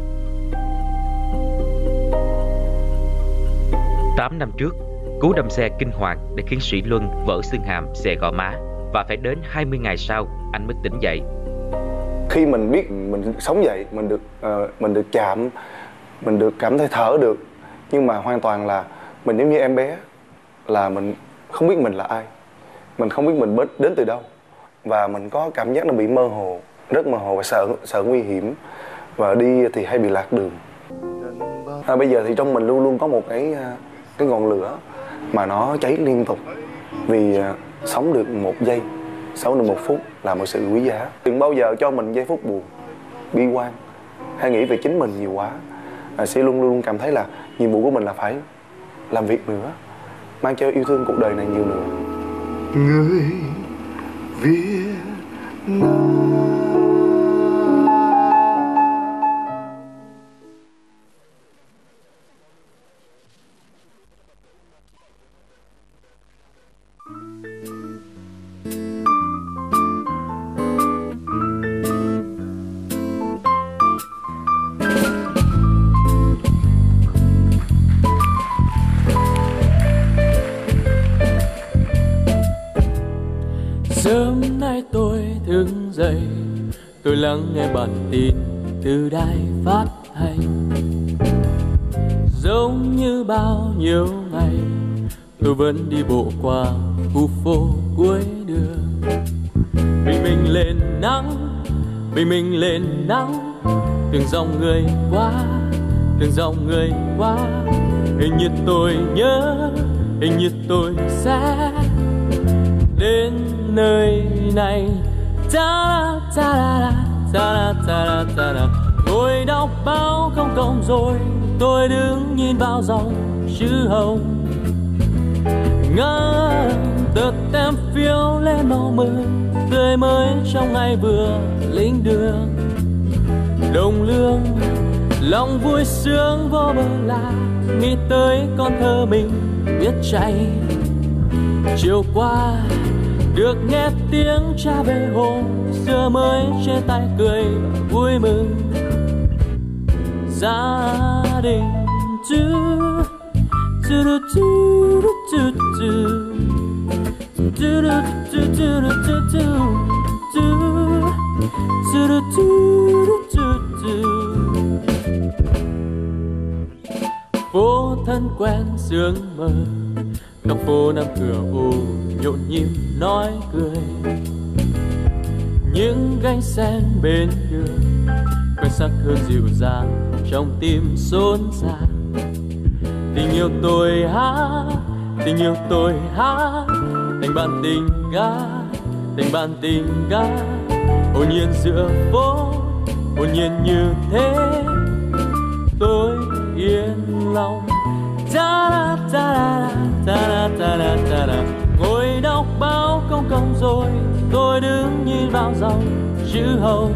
8 năm trước, cú đâm xe kinh hoàng đã khiến Sĩ Luân vỡ xương hàm, xẻ gò má và phải đến 20 ngày sau anh mới tỉnh dậy. Khi mình biết mình sống dậy, mình được chạm, mình được cảm thấy thở được, nhưng mà hoàn toàn là mình giống như em bé, là mình không biết mình là ai, mình không biết mình đến từ đâu, và mình có cảm giác nó bị mơ hồ, rất mơ hồ và sợ nguy hiểm, và đi thì hay bị lạc đường. Bây giờ thì trong mình luôn luôn có một cái ngọn lửa mà nó cháy liên tục, vì sống được 1 giây, sống được 1 phút là một sự quý giá. Đừng bao giờ cho mình giây phút buồn, bi quan hay nghĩ về chính mình nhiều quá. Sẽ luôn luôn cảm thấy là nhiệm vụ của mình là phải làm việc nữa, mang cho yêu thương cuộc đời này nhiều nữa. Người Việt Nam. Sớm nay tôi thức dậy, tôi lắng nghe bản tin từ đài phát thanh. Giống như bao nhiêu ngày, tôi vẫn đi bộ qua khu phố cuối đường. Bình lên nắng, bình lên nắng, từng dòng người qua, từng dòng người qua. Hình như tôi nhớ, hình như tôi sẽ đến nơi này. Tôi đọc báo công cộng rồi, tôi đứng nhìn vào dòng chữ hồng. Ngỡ tờ tem phiếu lên màu mừng, tươi mới trong ngày vừa lên đường. Đồng lương, lòng vui sướng vô bờ là nghĩ tới con thơ mình viết chạy. Chiều qua được nghe tiếng cha về hôm xưa mới trên tay cười vui mừng. Gia đình phố thân quen sương mờ, dọc phố Nam Cửa Ô nhộn nhịp nói cười. Những gánh sen bên đường quen sắc hương dịu dàng trong tim xốn xang. Tình yêu tôi hát, tình yêu tôi hát, tình bạn tình ca, tình bạn tình ca, hồn nhiên giữa phố, hồn nhiên như thế, tôi yên lòng. Ta da ta da ta da ta da. Ngồi đọc báo công cộng rồi tôi đứng nhìn vào dòng chữ hồng.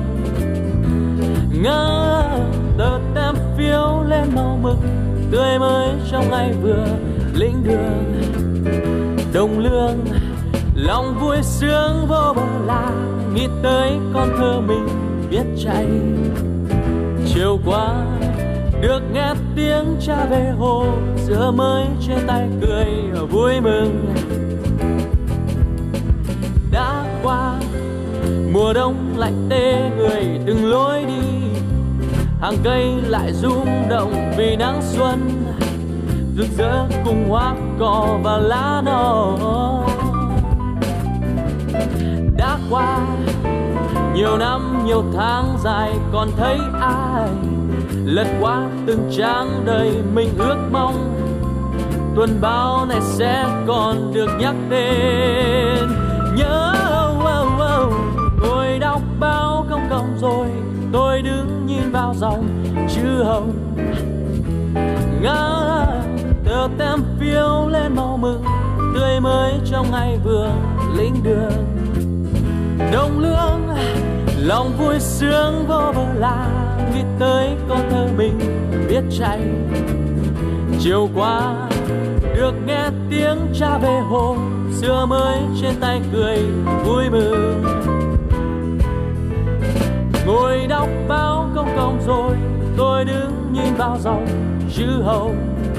Ngỡ tờ tem phiếu lên màu mực tươi mới trong ngày vừa lĩnh đường. Đồng lương lòng vui sướng vô bờ làng, nghĩ tới con thơ mình viết chạy. Chiều qua được nghe tiếng cha về hồ, sữa mới trên tay cười vui mừng. Đã qua mùa đông lạnh tê người từng lối đi, hàng cây lại rung động vì nắng xuân rực rỡ cùng hoa cỏ và lá nở. Đã qua nhiều năm nhiều tháng dài còn thấy ai lật qua từng trang đời mình ước mong tuần báo này sẽ còn được nhắc đến. Nhớ ngồi đọc báo công cộng rồi tôi đứng nhìn vào dòng chữ hồng. Ngỡ tờ tem phiếu lên màu mực tươi mới trong ngày vừa lĩnh đường. Đồng lương lòng vui sướng vô bờ làng, nghĩ tới con thơ mình viết chạy. Chiều qua được nghe tiếng cha về hồ, xưa mới trên tay cười vui mừng. Ngồi đọc báo công cộng rồi tôi đứng nhìn vào dòng chữ hồng.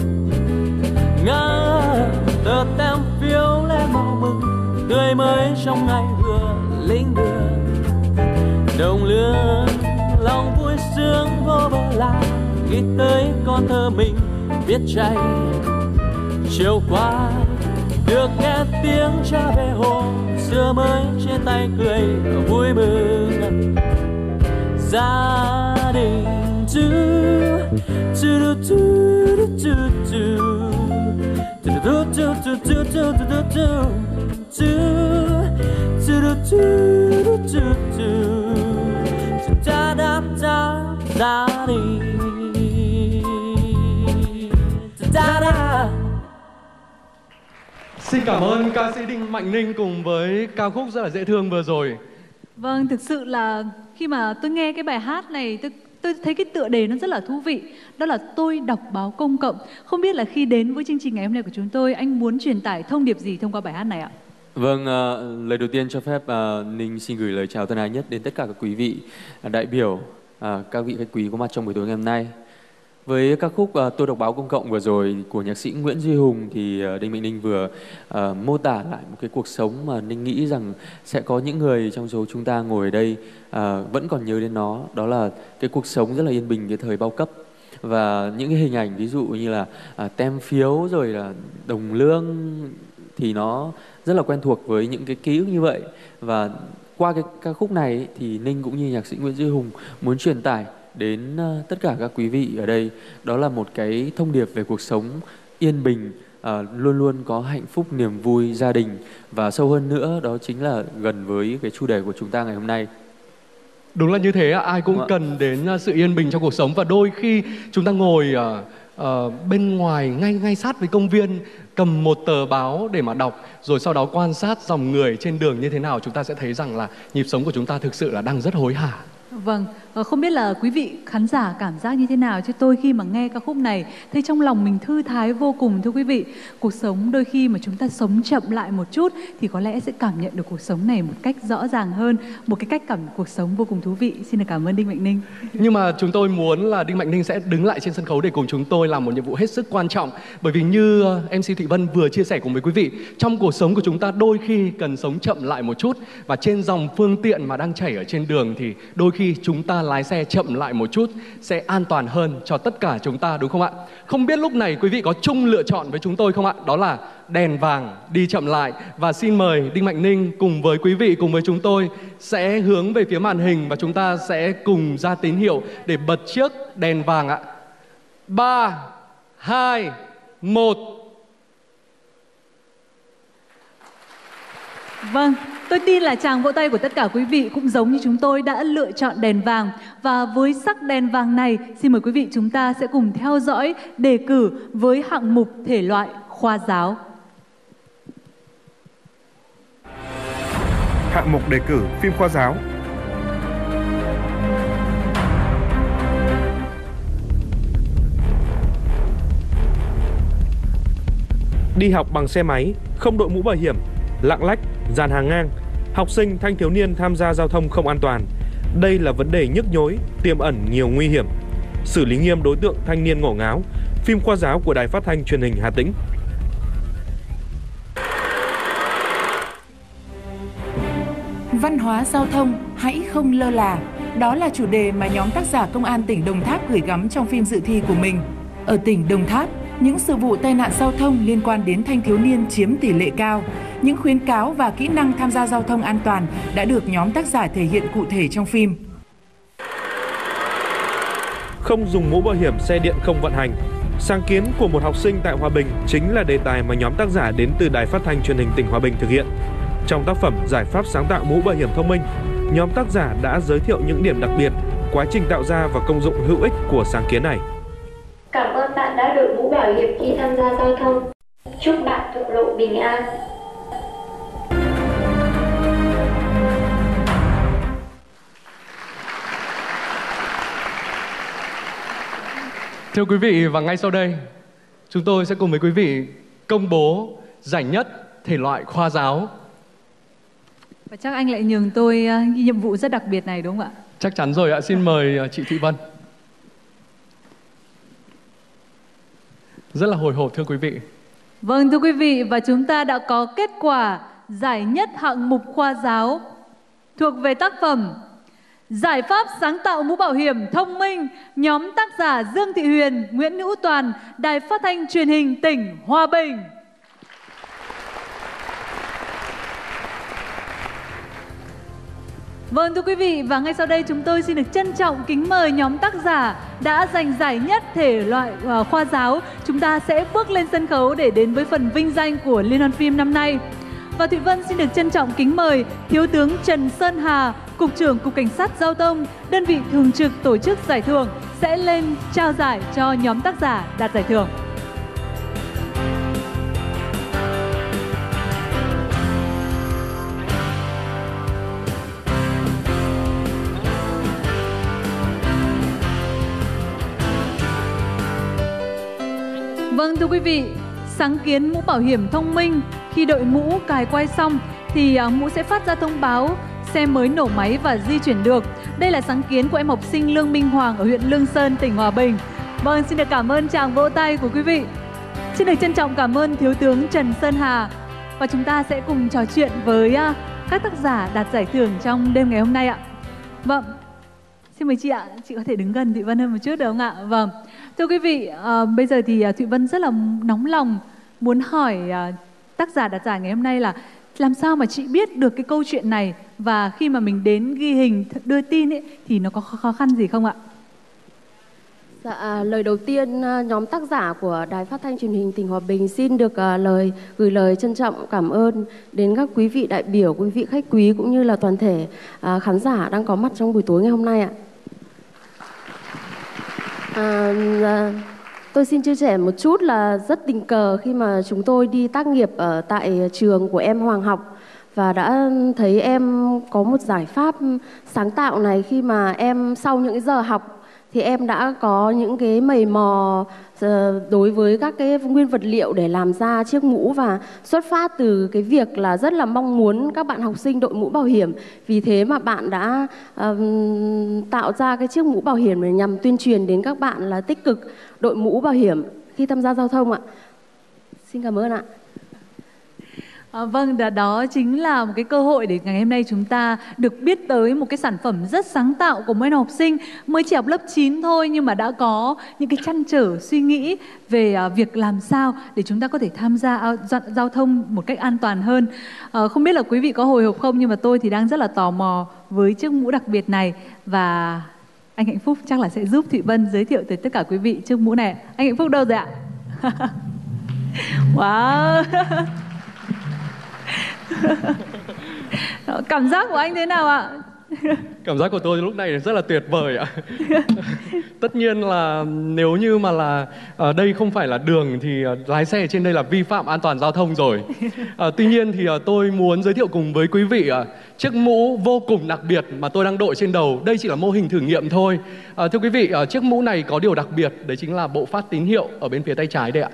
Ngỡ tờ tem phiếu lên màu mực tươi mới trong ngày vừa lĩnh đường. Đồng lương lòng vui sướng vô bờ làng, nghĩ tới con thơ mình viết chạy. Chiều qua được nghe tiếng cha về hồ, xưa mới trên tay cười vui mừng. Gia đình du du du du du du du du du du du du du du da da da da đi da da. Xin cảm ơn ca sĩ Đinh Mạnh Ninh cùng với ca khúc rất là dễ thương vừa rồi. Vâng, thực sự là khi mà tôi nghe cái bài hát này tôi thấy cái tựa đề nó rất là thú vị. Đó là tôi đọc báo công cộng. Không biết là khi đến với chương trình ngày hôm nay của chúng tôi, anh muốn truyền tải thông điệp gì thông qua bài hát này ạ? Vâng, lời đầu tiên cho phép Ninh xin gửi lời chào thân ái nhất đến tất cả các quý vị đại biểu, các vị khách quý có mặt trong buổi tối ngày hôm nay. Với ca khúc Tôi đọc báo công cộng vừa rồi của nhạc sĩ Nguyễn Duy Hùng thì Đinh Mạnh Ninh vừa mô tả lại một cái cuộc sống mà Ninh nghĩ rằng sẽ có những người trong số chúng ta ngồi ở đây vẫn còn nhớ đến nó. Đó là cái cuộc sống rất là yên bình cái thời bao cấp. Và những cái hình ảnh ví dụ như là tem phiếu rồi là đồng lương thì nó rất là quen thuộc với những cái ký ức như vậy. Và qua cái ca khúc này thì Ninh cũng như nhạc sĩ Nguyễn Duy Hùng muốn truyền tải đến tất cả các quý vị ở đây, đó là một cái thông điệp về cuộc sống yên bình, luôn luôn có hạnh phúc, niềm vui, gia đình, và sâu hơn nữa đó chính là gần với cái chủ đề của chúng ta ngày hôm nay. Đúng là như thế, ai cũng cần đến sự yên bình trong cuộc sống. Và đôi khi chúng ta ngồi bên ngoài ngay sát với công viên, cầm một tờ báo để mà đọc, rồi sau đó quan sát dòng người trên đường như thế nào, chúng ta sẽ thấy rằng là nhịp sống của chúng ta thực sự là đang rất hối hả. Vâng, không biết là quý vị khán giả cảm giác như thế nào, chứ tôi khi mà nghe ca khúc này thấy trong lòng mình thư thái vô cùng, thưa quý vị. Cuộc sống đôi khi mà chúng ta sống chậm lại một chút thì có lẽ sẽ cảm nhận được cuộc sống này một cách rõ ràng hơn, một cái cách cảm cuộc sống vô cùng thú vị. Xin được cảm ơn Đinh Mạnh Ninh. Nhưng mà chúng tôi muốn là Đinh Mạnh Ninh sẽ đứng lại trên sân khấu để cùng chúng tôi làm một nhiệm vụ hết sức quan trọng. Bởi vì như MC Thị Vân vừa chia sẻ cùng với quý vị, trong cuộc sống của chúng ta đôi khi cần sống chậm lại một chút. Và trên dòng phương tiện mà đang chảy ở trên đường thì đôi khi khi chúng ta lái xe chậm lại một chút sẽ an toàn hơn cho tất cả chúng ta, đúng không ạ? Không biết lúc này quý vị có chung lựa chọn với chúng tôi không ạ? Đó là đèn vàng đi chậm lại. Và xin mời Đinh Mạnh Ninh cùng với quý vị, cùng với chúng tôi sẽ hướng về phía màn hình và chúng ta sẽ cùng ra tín hiệu để bật chiếc đèn vàng ạ. 3, 2, 1. Vâng, tôi tin là tràng vỗ tay của tất cả quý vị cũng giống như chúng tôi đã lựa chọn đèn vàng. Và với sắc đèn vàng này, xin mời quý vị chúng ta sẽ cùng theo dõi đề cử với hạng mục thể loại khoa giáo. Hạng mục đề cử phim khoa giáo. Đi học bằng xe máy, không đội mũ bảo hiểm, lạng lách, dàn hàng ngang, học sinh thanh thiếu niên tham gia giao thông không an toàn. Đây là vấn đề nhức nhối, tiềm ẩn nhiều nguy hiểm. Xử lý nghiêm đối tượng thanh niên ngổ ngáo. Phim khoa giáo của Đài Phát thanh Truyền hình Hà Tĩnh. Văn hóa giao thông, hãy không lơ là. Đó là chủ đề mà nhóm tác giả Công an tỉnh Đồng Tháp gửi gắm trong phim dự thi của mình. Ở tỉnh Đồng Tháp, những sự vụ tai nạn giao thông liên quan đến thanh thiếu niên chiếm tỷ lệ cao. Những khuyến cáo và kỹ năng tham gia giao thông an toàn đã được nhóm tác giả thể hiện cụ thể trong phim. Không dùng mũ bảo hiểm xe điện không vận hành. Sáng kiến của một học sinh tại Hòa Bình chính là đề tài mà nhóm tác giả đến từ Đài Phát thanh Truyền hình tỉnh Hòa Bình thực hiện. Trong tác phẩm Giải pháp sáng tạo mũ bảo hiểm thông minh, nhóm tác giả đã giới thiệu những điểm đặc biệt, quá trình tạo ra và công dụng hữu ích của sáng kiến này. Cảm ơn bạn đã đội mũ bảo hiểm khi tham gia giao thông. Chúc bạn thượng lộ bình an. Thưa quý vị, và ngay sau đây, chúng tôi sẽ cùng với quý vị công bố giải nhất thể loại khoa giáo. Và chắc anh lại nhường tôi nhiệm vụ rất đặc biệt này đúng không ạ? Chắc chắn rồi ạ, xin mời chị Thị Vân. Rất là hồi hộp thưa quý vị. Vâng thưa quý vị, và chúng ta đã có kết quả giải nhất hạng mục khoa giáo thuộc về tác phẩm Giải pháp sáng tạo mũ bảo hiểm thông minh, nhóm tác giả Dương Thị Huyền, Nguyễn Hữu Toàn, Đài Phát thanh Truyền hình tỉnh Hòa Bình. Vâng thưa quý vị, và ngay sau đây chúng tôi xin được trân trọng kính mời nhóm tác giả đã giành giải nhất thể loại khoa giáo. Chúng ta sẽ bước lên sân khấu để đến với phần vinh danh của Liên hoan phim năm nay. Và Thụy Vân xin được trân trọng kính mời Thiếu tướng Trần Sơn Hà, Cục trưởng Cục Cảnh sát Giao thông, đơn vị thường trực tổ chức giải thưởng, sẽ lên trao giải cho nhóm tác giả đạt giải thưởng. Vâng thưa quý vị, sáng kiến mũ bảo hiểm thông minh, khi đội mũ cài quay xong thì mũ sẽ phát ra thông báo xe mới nổ máy và di chuyển được. Đây là sáng kiến của em học sinh Lương Minh Hoàng ở huyện Lương Sơn, tỉnh Hòa Bình. Vâng, xin được cảm ơn tràng vỗ tay của quý vị. Xin được trân trọng cảm ơn Thiếu tướng Trần Sơn Hà. Và chúng ta sẽ cùng trò chuyện với các tác giả đạt giải thưởng trong đêm ngày hôm nay ạ. Vâng, xin mời chị ạ, chị có thể đứng gần Thụy Vân hơn một chút được không ạ? Vâng, thưa quý vị, bây giờ thì Thụy Vân rất là nóng lòng muốn hỏi tác giả đạt giải ngày hôm nay là làm sao mà chị biết được cái câu chuyện này, và khi mà mình đến ghi hình đưa tin ấy thì nó có khó khăn gì không ạ? Dạ, lời đầu tiên nhóm tác giả của Đài Phát thanh Truyền hình tỉnh Hòa Bình xin được gửi lời trân trọng cảm ơn đến các quý vị đại biểu, quý vị khách quý cũng như là toàn thể khán giả đang có mặt trong buổi tối ngày hôm nay ạ. Tôi xin chia sẻ một chút là rất tình cờ khi mà chúng tôi đi tác nghiệp ở tại trường của em Hoàng học, và đã thấy em có một giải pháp sáng tạo này. Khi mà em sau những cái giờ học thì em đã có những cái mày mò đối với các cái nguyên vật liệu để làm ra chiếc mũ, và xuất phát từ cái việc là rất là mong muốn các bạn học sinh đội mũ bảo hiểm. Vì thế mà bạn đã tạo ra cái chiếc mũ bảo hiểm để nhằm tuyên truyền đến các bạn là tích cực đội mũ bảo hiểm khi tham gia giao thông ạ. Xin cảm ơn ạ. Vâng, đó chính là một cái cơ hội để ngày hôm nay chúng ta được biết tới một cái sản phẩm rất sáng tạo của mỗi em học sinh mới chỉ học lớp 9 thôi, nhưng mà đã có những cái trăn trở suy nghĩ về việc làm sao để chúng ta có thể tham gia giao thông một cách an toàn hơn. Không biết là quý vị có hồi hộp không, nhưng mà tôi thì đang rất là tò mò với chiếc mũ đặc biệt này, và anh Hạnh Phúc chắc là sẽ giúp Thụy Vân giới thiệu tới tất cả quý vị chiếc mũ này. Anh Hạnh Phúc đâu rồi ạ? Wow. Cảm giác của anh thế nào ạ? Cảm giác của tôi lúc này rất là tuyệt vời ạ. Tất nhiên là nếu như mà là đây không phải là đường thì lái xe trên đây là vi phạm an toàn giao thông rồi. Tuy nhiên thì tôi muốn giới thiệu cùng với quý vị chiếc mũ vô cùng đặc biệt mà tôi đang đội trên đầu. Đây chỉ là mô hình thử nghiệm thôi. Thưa quý vị, chiếc mũ này có điều đặc biệt, đấy chính là bộ phát tín hiệu ở bên phía tay trái đây ạ.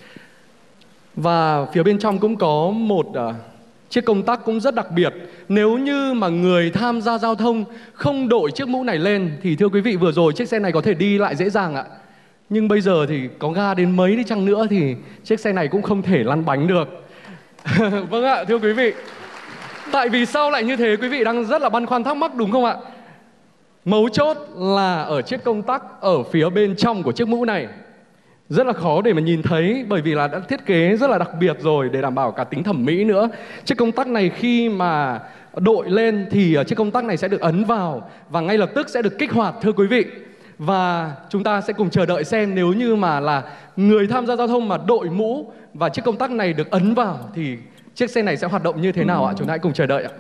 Và phía bên trong cũng có một chiếc công tắc cũng rất đặc biệt. Nếu như mà người tham gia giao thông không đội chiếc mũ này lên thì thưa quý vị, vừa rồi chiếc xe này có thể đi lại dễ dàng ạ. Nhưng bây giờ thì có ga đến mấy đi chăng nữa thì chiếc xe này cũng không thể lăn bánh được. Vâng ạ, thưa quý vị. Tại vì sao lại như thế, quý vị đang rất là băn khoăn thắc mắc đúng không ạ? Mấu chốt là ở chiếc công tắc ở phía bên trong của chiếc mũ này. Rất là khó để mà nhìn thấy bởi vì là đã thiết kế rất là đặc biệt rồi để đảm bảo cả tính thẩm mỹ nữa. Chiếc công tắc này khi mà đội lên thì chiếc công tắc này sẽ được ấn vào và ngay lập tức sẽ được kích hoạt thưa quý vị. Và chúng ta sẽ cùng chờ đợi xem nếu như mà là người tham gia giao thông mà đội mũ và chiếc công tắc này được ấn vào thì chiếc xe này sẽ hoạt động như thế nào ạ? Chúng ta hãy cùng chờ đợi ạ.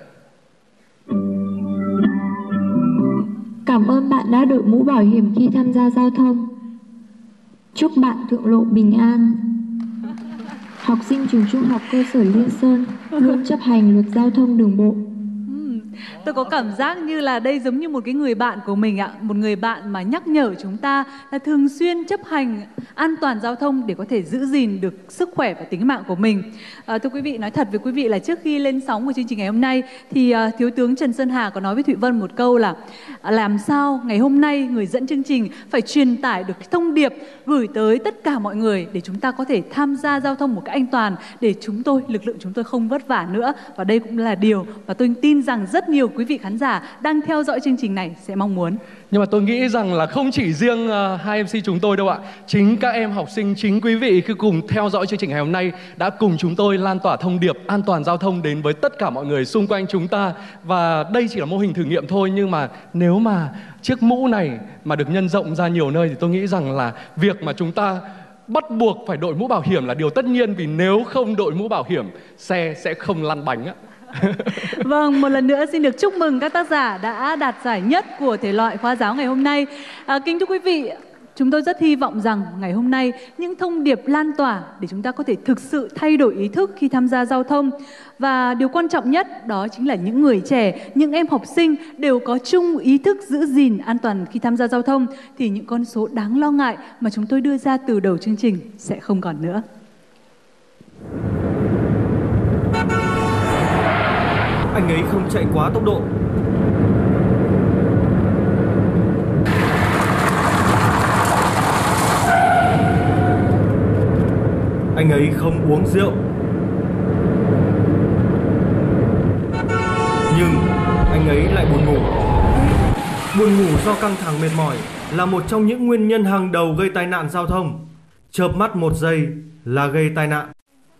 Cảm ơn bạn đã đội mũ bảo hiểm khi tham gia giao thông. Chúc bạn thượng lộ bình an. Học sinh trường trung học cơ sở Liên Sơn luôn chấp hành luật giao thông đường bộ. Tôi có cảm giác như là đây giống như một cái người bạn của mình ạ. Một người bạn mà nhắc nhở chúng ta là thường xuyên chấp hành an toàn giao thông để có thể giữ gìn được sức khỏe và tính mạng của mình. Thưa quý vị, nói thật với quý vị là trước khi lên sóng của chương trình ngày hôm nay thì Thiếu tướng Trần Sơn Hà có nói với Thụy Vân một câu là làm sao ngày hôm nay người dẫn chương trình phải truyền tải được thông điệp gửi tới tất cả mọi người để chúng ta có thể tham gia giao thông một cách an toàn, để lực lượng chúng tôi không vất vả nữa. Và đây cũng là điều mà tôi tin rằng rất nhiều quý vị khán giả đang theo dõi chương trình này sẽ mong muốn. Nhưng mà tôi nghĩ rằng là không chỉ riêng hai MC chúng tôi đâu ạ. Chính các em học sinh, chính quý vị khi cùng theo dõi chương trình ngày hôm nay đã cùng chúng tôi lan tỏa thông điệp an toàn giao thông đến với tất cả mọi người xung quanh chúng ta. Và đây chỉ là mô hình thử nghiệm thôi, nhưng mà nếu mà chiếc mũ này mà được nhân rộng ra nhiều nơi thì tôi nghĩ rằng là việc mà chúng ta bắt buộc phải đội mũ bảo hiểm là điều tất nhiên, vì nếu không đội mũ bảo hiểm xe sẽ không lăn bánh ạ. Vâng, một lần nữa xin được chúc mừng các tác giả đã đạt giải nhất của thể loại khoa giáo ngày hôm nay. Kính thưa quý vị, chúng tôi rất hy vọng rằng ngày hôm nay những thông điệp lan tỏa để chúng ta có thể thực sự thay đổi ý thức khi tham gia giao thông. Và điều quan trọng nhất đó chính là những người trẻ, những em học sinh đều có chung ý thức giữ gìn an toàn khi tham gia giao thông, thì những con số đáng lo ngại mà chúng tôi đưa ra từ đầu chương trình sẽ không còn nữa. Anh ấy không chạy quá tốc độ. Anh ấy không uống rượu. Nhưng anh ấy lại buồn ngủ. Buồn ngủ do căng thẳng mệt mỏi là một trong những nguyên nhân hàng đầu gây tai nạn giao thông. Chợp mắt một giây là gây tai nạn.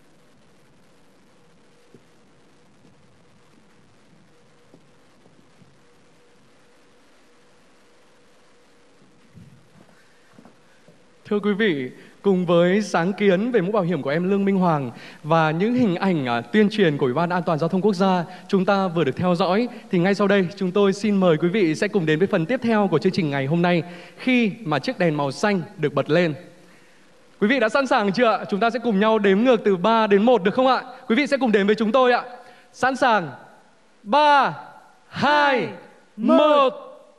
Thưa quý vị, cùng với sáng kiến về mũ bảo hiểm của em Lương Minh Hoàng và những hình ảnh tuyên truyền của Ủy ban An toàn Giao thông Quốc gia chúng ta vừa được theo dõi, thì ngay sau đây chúng tôi xin mời quý vị sẽ cùng đến với phần tiếp theo của chương trình ngày hôm nay, khi mà chiếc đèn màu xanh được bật lên. Quý vị đã sẵn sàng chưa ạ? Chúng ta sẽ cùng nhau đếm ngược từ 3 đến 1 được không ạ? Quý vị sẽ cùng đến với chúng tôi ạ. Sẵn sàng. 3, 2, 1.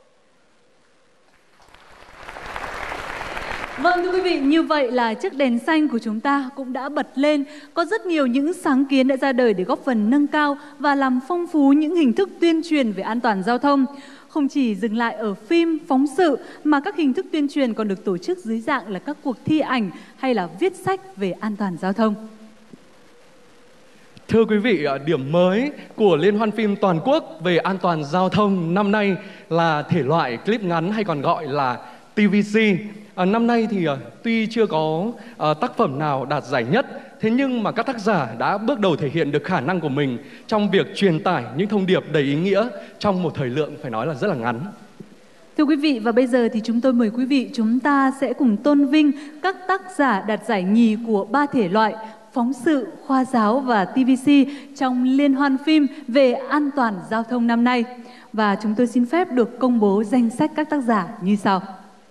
Vâng, thưa quý vị, như vậy là chiếc đèn xanh của chúng ta cũng đã bật lên. Có rất nhiều những sáng kiến đã ra đời để góp phần nâng cao và làm phong phú những hình thức tuyên truyền về an toàn giao thông. Không chỉ dừng lại ở phim, phóng sự, mà các hình thức tuyên truyền còn được tổ chức dưới dạng là các cuộc thi ảnh hay là viết sách về an toàn giao thông. Thưa quý vị, điểm mới của Liên hoan phim toàn quốc về an toàn giao thông năm nay là thể loại clip ngắn hay còn gọi là TVC. Năm nay thì tuy chưa có tác phẩm nào đạt giải nhất, thế nhưng mà các tác giả đã bước đầu thể hiện được khả năng của mình trong việc truyền tải những thông điệp đầy ý nghĩa trong một thời lượng phải nói là rất là ngắn. Thưa quý vị, và bây giờ thì chúng tôi mời quý vị chúng ta sẽ cùng tôn vinh các tác giả đạt giải nhì của 3 thể loại phóng sự, khoa giáo và TVC trong Liên hoan phim về an toàn giao thông năm nay. Và chúng tôi xin phép được công bố danh sách các tác giả như sau.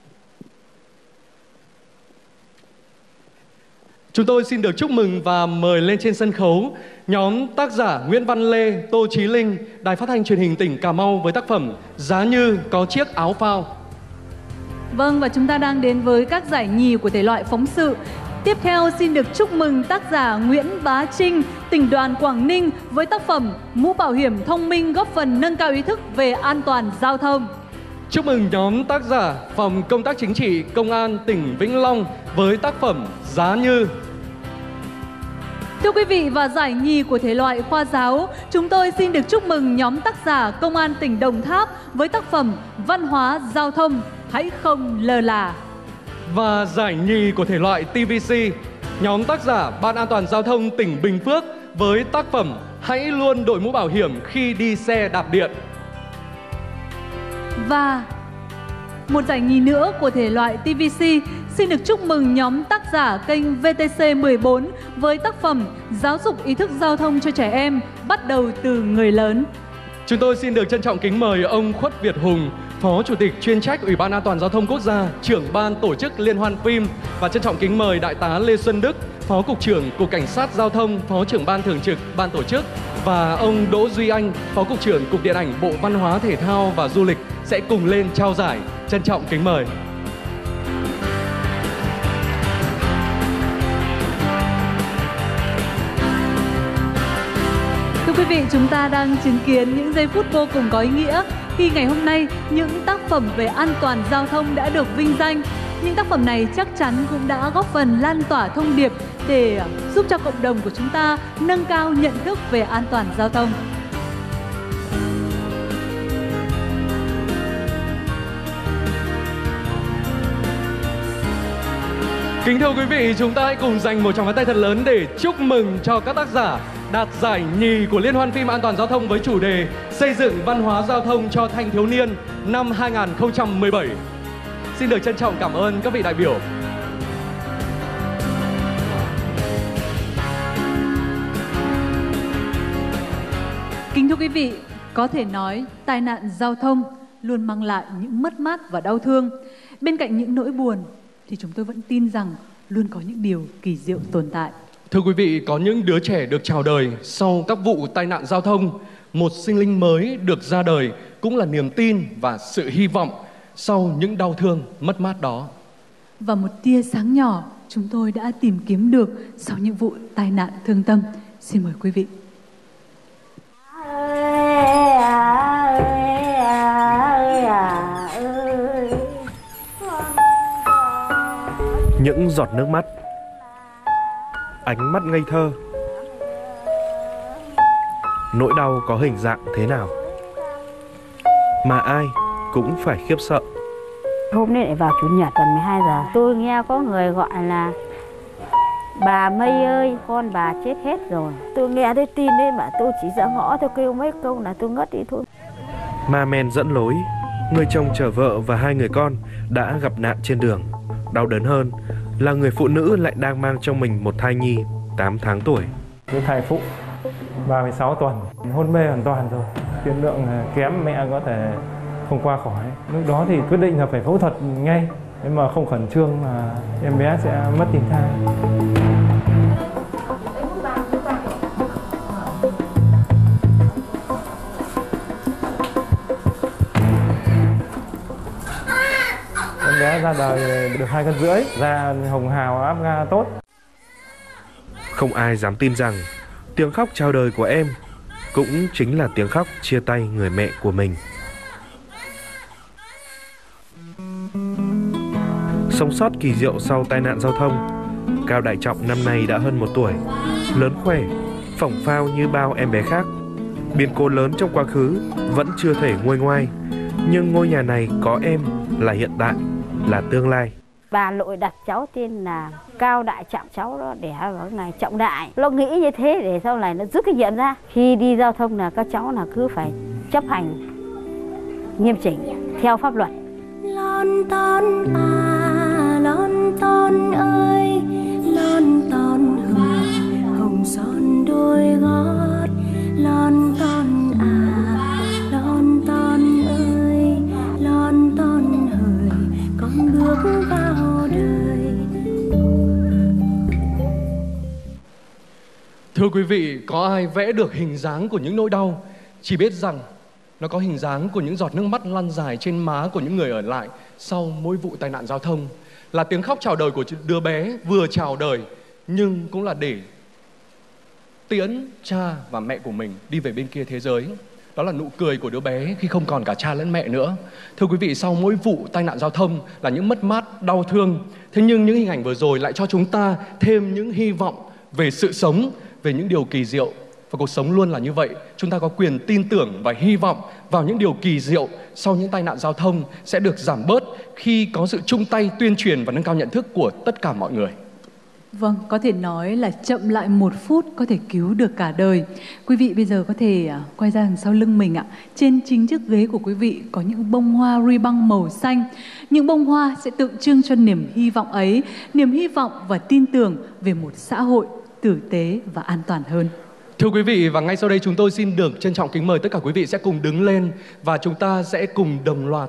Chúng tôi xin được chúc mừng và mời lên trên sân khấu nhóm tác giả Nguyễn Văn Lê, Tô Chí Linh, Đài Phát thanh Truyền hình tỉnh Cà Mau với tác phẩm Giá Như Có Chiếc Áo Phao. Vâng, và chúng ta đang đến với các giải nhì của thể loại phóng sự. Tiếp theo xin được chúc mừng tác giả Nguyễn Bá Trinh, tỉnh đoàn Quảng Ninh với tác phẩm Mũ bảo hiểm thông minh góp phần nâng cao ý thức về an toàn giao thông. Chúc mừng nhóm tác giả Phòng Công tác Chính trị Công an tỉnh Vĩnh Long với tác phẩm Giá Như. Thưa quý vị, và giải nhì của thể loại khoa giáo, chúng tôi xin được chúc mừng nhóm tác giả Công an tỉnh Đồng Tháp với tác phẩm Văn hóa giao thông, hãy không lơ là. Và giải nhì của thể loại TVC, nhóm tác giả Ban An toàn Giao thông tỉnh Bình Phước với tác phẩm Hãy luôn đội mũ bảo hiểm khi đi xe đạp điện. Và một giải nhì nữa của thể loại TVC xin được chúc mừng nhóm tác giả kênh VTC 14 với tác phẩm Giáo dục ý thức giao thông cho trẻ em, bắt đầu từ người lớn. Chúng tôi xin được trân trọng kính mời ông Khuất Việt Hùng, Phó Chủ tịch chuyên trách Ủy ban An toàn Giao thông Quốc gia, trưởng ban tổ chức Liên hoan phim, và trân trọng kính mời Đại tá Lê Xuân Đức, Phó Cục trưởng Cục Cảnh sát Giao thông, Phó trưởng ban thường trực ban tổ chức, và ông Đỗ Duy Anh, Phó Cục trưởng Cục Điện ảnh Bộ Văn hóa Thể thao và Du lịch sẽ cùng lên trao giải. Trân trọng kính mời. Thưa quý vị, chúng ta đang chứng kiến những giây phút vô cùng có ý nghĩa khi ngày hôm nay những tác phẩm về an toàn giao thông đã được vinh danh. Những tác phẩm này chắc chắn cũng đã góp phần lan tỏa thông điệp để giúp cho cộng đồng của chúng ta nâng cao nhận thức về an toàn giao thông. Kính thưa quý vị, chúng ta hãy cùng dành một tràng pháo tay thật lớn để chúc mừng cho các tác giả đạt giải nhì của Liên hoan phim an toàn giao thông với chủ đề Xây dựng văn hóa giao thông cho thanh thiếu niên năm 2017. Xin được trân trọng cảm ơn các vị đại biểu. Kính thưa quý vị, có thể nói tai nạn giao thông luôn mang lại những mất mát và đau thương. Bên cạnh những nỗi buồn thì chúng tôi vẫn tin rằng luôn có những điều kỳ diệu tồn tại. Thưa quý vị, có những đứa trẻ được chào đời sau các vụ tai nạn giao thông. Một sinh linh mới được ra đời cũng là niềm tin và sự hy vọng sau những đau thương mất mát đó. Và một tia sáng nhỏ chúng tôi đã tìm kiếm được sau những vụ tai nạn thương tâm. Xin mời quý vị. Những giọt nước mắt, ánh mắt ngây thơ, nỗi đau có hình dạng thế nào mà ai cũng phải khiếp sợ. Hôm nay lại vào chủ nhật gần 12 giờ, tôi nghe có người gọi là bà Mây ơi, con bà chết hết rồi. Tôi nghe thấy tin đấy mà tôi chỉ ra ngõ tôi kêu mấy câu là tôi ngất đi thôi. Ma men dẫn lối, người chồng chở vợ và 2 người con đã gặp nạn trên đường. Đau đớn hơn là người phụ nữ lại đang mang trong mình một thai nhi 8 tháng tuổi. Cái thai phụ 36 tuần, hôn mê hoàn toàn rồi, tiên lượng kém, mẹ có thể không qua khỏi. Lúc đó thì quyết định là phải phẫu thuật ngay, nếu mà không khẩn trương là em bé sẽ mất tim thai. Em bé ra đời được 2 cân rưỡi, da hồng hào, áp ga tốt. Không ai dám tin rằng tiếng khóc chào đời của em cũng chính là tiếng khóc chia tay người mẹ của mình. Sống sót kỳ diệu sau tai nạn giao thông, Cao Đại Trọng năm nay đã hơn 1 tuổi, lớn khỏe, phỏng phao như bao em bé khác. Biến cố lớn trong quá khứ vẫn chưa thể nguôi ngoai, nhưng ngôi nhà này có em là hiện tại, là tương lai. Bà nội đặt cháu tên là Cao Đại Trọng, cháu đó đẻ vào ngày Trọng Đại. Nó nghĩ như thế để sau này nó rút kinh nghiệm ra. Khi đi giao thông là các cháu là cứ phải chấp hành nghiêm chỉnh theo pháp luật. Lon ton à, lon ton ơi, lon ton hồng, hồng son đôi gót. Lon ton à, lon ton ơi, lon ton hời, con bước vào đời. Thưa quý vị, có ai vẽ được hình dáng của những nỗi đau? Chỉ biết rằng nó có hình dáng của những giọt nước mắt lăn dài trên má của những người ở lại sau mỗi vụ tai nạn giao thông. Là tiếng khóc chào đời của đứa bé vừa chào đời, nhưng cũng là để tiễn cha và mẹ của mình đi về bên kia thế giới. Đó là nụ cười của đứa bé khi không còn cả cha lẫn mẹ nữa. Thưa quý vị, sau mỗi vụ tai nạn giao thông là những mất mát, đau thương. Thế nhưng những hình ảnh vừa rồi lại cho chúng ta thêm những hy vọng về sự sống, về những điều kỳ diệu. Và cuộc sống luôn là như vậy. Chúng ta có quyền tin tưởng và hy vọng vào những điều kỳ diệu sau những tai nạn giao thông sẽ được giảm bớt khi có sự chung tay tuyên truyền và nâng cao nhận thức của tất cả mọi người. Vâng, có thể nói là chậm lại 1 phút có thể cứu được cả đời. Quý vị bây giờ có thể quay ra đằng sau lưng mình ạ. Trên chính chiếc ghế của quý vị có những bông hoa ribbon màu xanh. Những bông hoa sẽ tượng trưng cho niềm hy vọng ấy, niềm hy vọng và tin tưởng về một xã hội tử tế và an toàn hơn. Thưa quý vị, và ngay sau đây chúng tôi xin được trân trọng kính mời tất cả quý vị sẽ cùng đứng lên và chúng ta sẽ cùng đồng loạt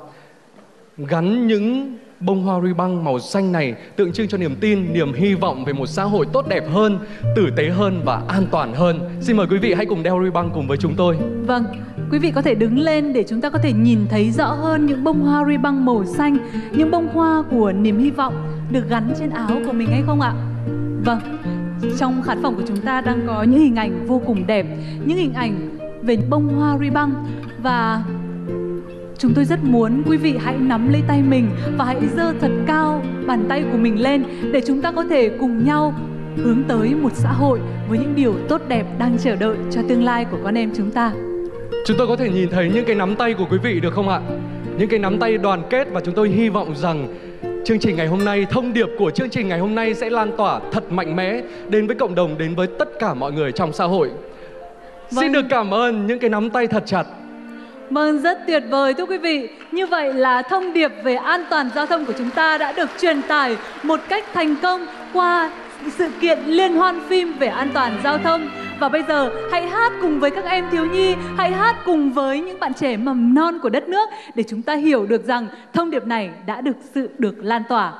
gắn những bông hoa ribbon màu xanh này tượng trưng cho niềm tin, niềm hy vọng về một xã hội tốt đẹp hơn, tử tế hơn và an toàn hơn. Xin mời quý vị hãy cùng đeo ribbon cùng với chúng tôi. Vâng, quý vị có thể đứng lên để chúng ta có thể nhìn thấy rõ hơn những bông hoa ribbon màu xanh, những bông hoa của niềm hy vọng được gắn trên áo của mình hay không ạ? Vâng. Trong khán phòng của chúng ta đang có những hình ảnh vô cùng đẹp, những hình ảnh về bông hoa ribbon. Và chúng tôi rất muốn quý vị hãy nắm lấy tay mình và hãy giơ thật cao bàn tay của mình lên để chúng ta có thể cùng nhau hướng tới một xã hội với những điều tốt đẹp đang chờ đợi cho tương lai của con em chúng ta. Chúng tôi có thể nhìn thấy những cái nắm tay của quý vị được không ạ? Những cái nắm tay đoàn kết, và chúng tôi hy vọng rằng chương trình ngày hôm nay, thông điệp của chương trình ngày hôm nay sẽ lan tỏa thật mạnh mẽ đến với cộng đồng, đến với tất cả mọi người trong xã hội. Xin được cảm ơn những cái nắm tay thật chặt. Vâng, rất tuyệt vời thưa quý vị. Như vậy là thông điệp về an toàn giao thông của chúng ta đã được truyền tải một cách thành công qua sự kiện liên hoan phim về an toàn giao thông. Và bây giờ hãy hát cùng với các em thiếu nhi, hãy hát cùng với những bạn trẻ mầm non của đất nước để chúng ta hiểu được rằng thông điệp này đã được lan tỏa.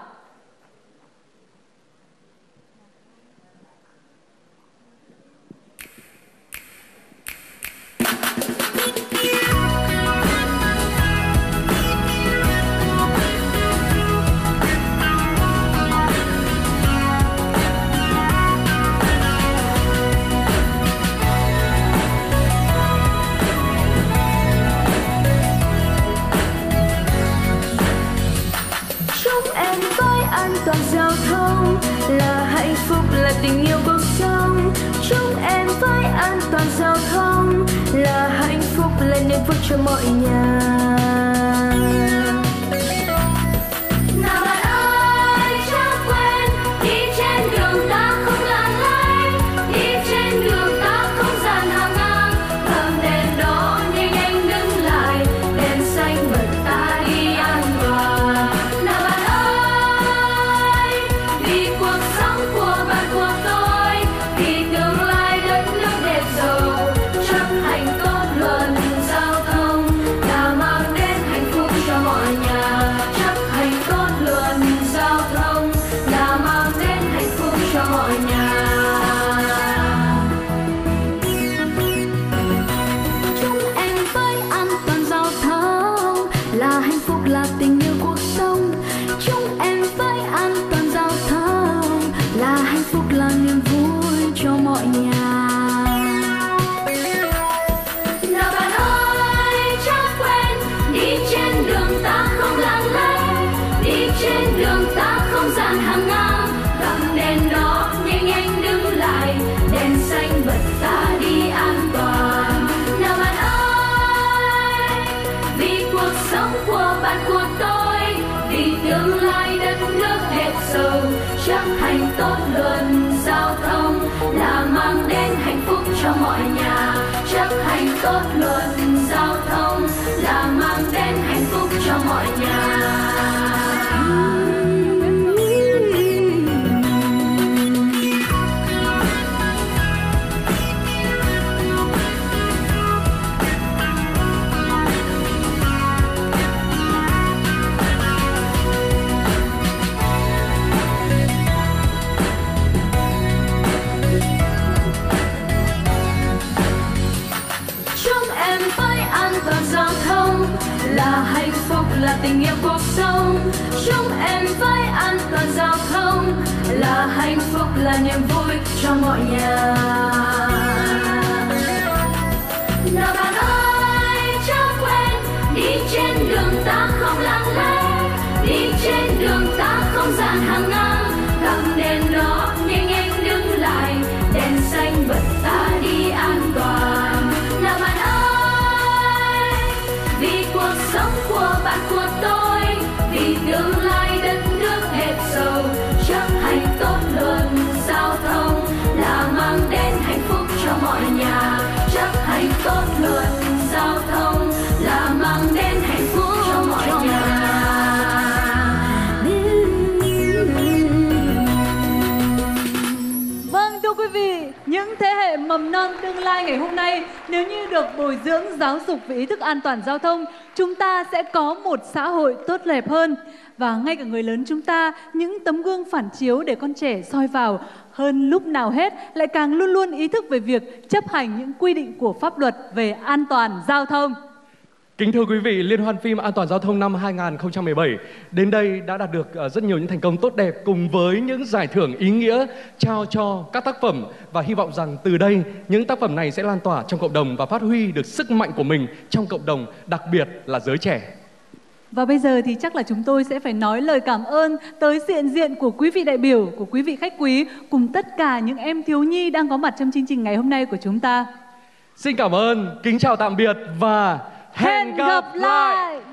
Toàn giao thông là hạnh phúc, là tình yêu cuộc sống. Chúc em với an toàn giao thông là hạnh phúc, là niềm vui cho mọi nhà. Nào bạn ơi, chớ quên, đi trên đường ta không lạng lách, đi trên đường ta không dàn hàng ngang. Hầm đèn đỏ nhanh nhanh đứng lại, đèn xanh bật ta đi an toàn. Nào bạn vì cuộc sống của bạn của tôi, vì tương lai đất nước đẹp giàu, chấp hành tốt luật giao thông là mang chấp hành tốt luật giao thông là mang đến hạnh phúc cho mọi nhà. Giao thông là hạnh phúc, là tình yêu cuộc sống. Chúc em với an toàn giao thông là hạnh phúc, là niềm vui cho mọi nhà. Nào bạn ơi chớ quên, đi trên đường ta không lặng lẽ, đi trên đường ta không dàn hàng ngang. Cầm đèn đỏ nhanh nhanh đứng lại, đèn xanh bật ta đi an toàn. Nào bạn ơi, vì cuộc sống của bạn của tôi, vì tương lai đất nước đẹp giàu, chấp hành tốt luật giao thông là mang đến hạnh phúc cho mọi nhà. Chấp hành tốt luật giao thông là mang đến hạnh phúc cho mọi nhà. Vâng, thưa quý vị, những thế hệ mầm non tương lai ngày hôm nay nếu như được bồi dưỡng giáo dục về ý thức an toàn giao thông, chúng ta sẽ có một xã hội tốt đẹp hơn. Và ngay cả người lớn chúng ta, những tấm gương phản chiếu để con trẻ soi vào, hơn lúc nào hết lại càng luôn luôn ý thức về việc chấp hành những quy định của pháp luật về an toàn giao thông. Kính thưa quý vị, Liên hoan phim An toàn giao thông năm 2017 đến đây đã đạt được rất nhiều những thành công tốt đẹp cùng với những giải thưởng ý nghĩa trao cho các tác phẩm, và hy vọng rằng từ đây những tác phẩm này sẽ lan tỏa trong cộng đồng và phát huy được sức mạnh của mình trong cộng đồng, đặc biệt là giới trẻ. Và bây giờ thì chắc là chúng tôi sẽ phải nói lời cảm ơn tới hiện diện của quý vị đại biểu, của quý vị khách quý cùng tất cả những em thiếu nhi đang có mặt trong chương trình ngày hôm nay của chúng ta. Xin cảm ơn, kính chào tạm biệt và hẹn gặp lại.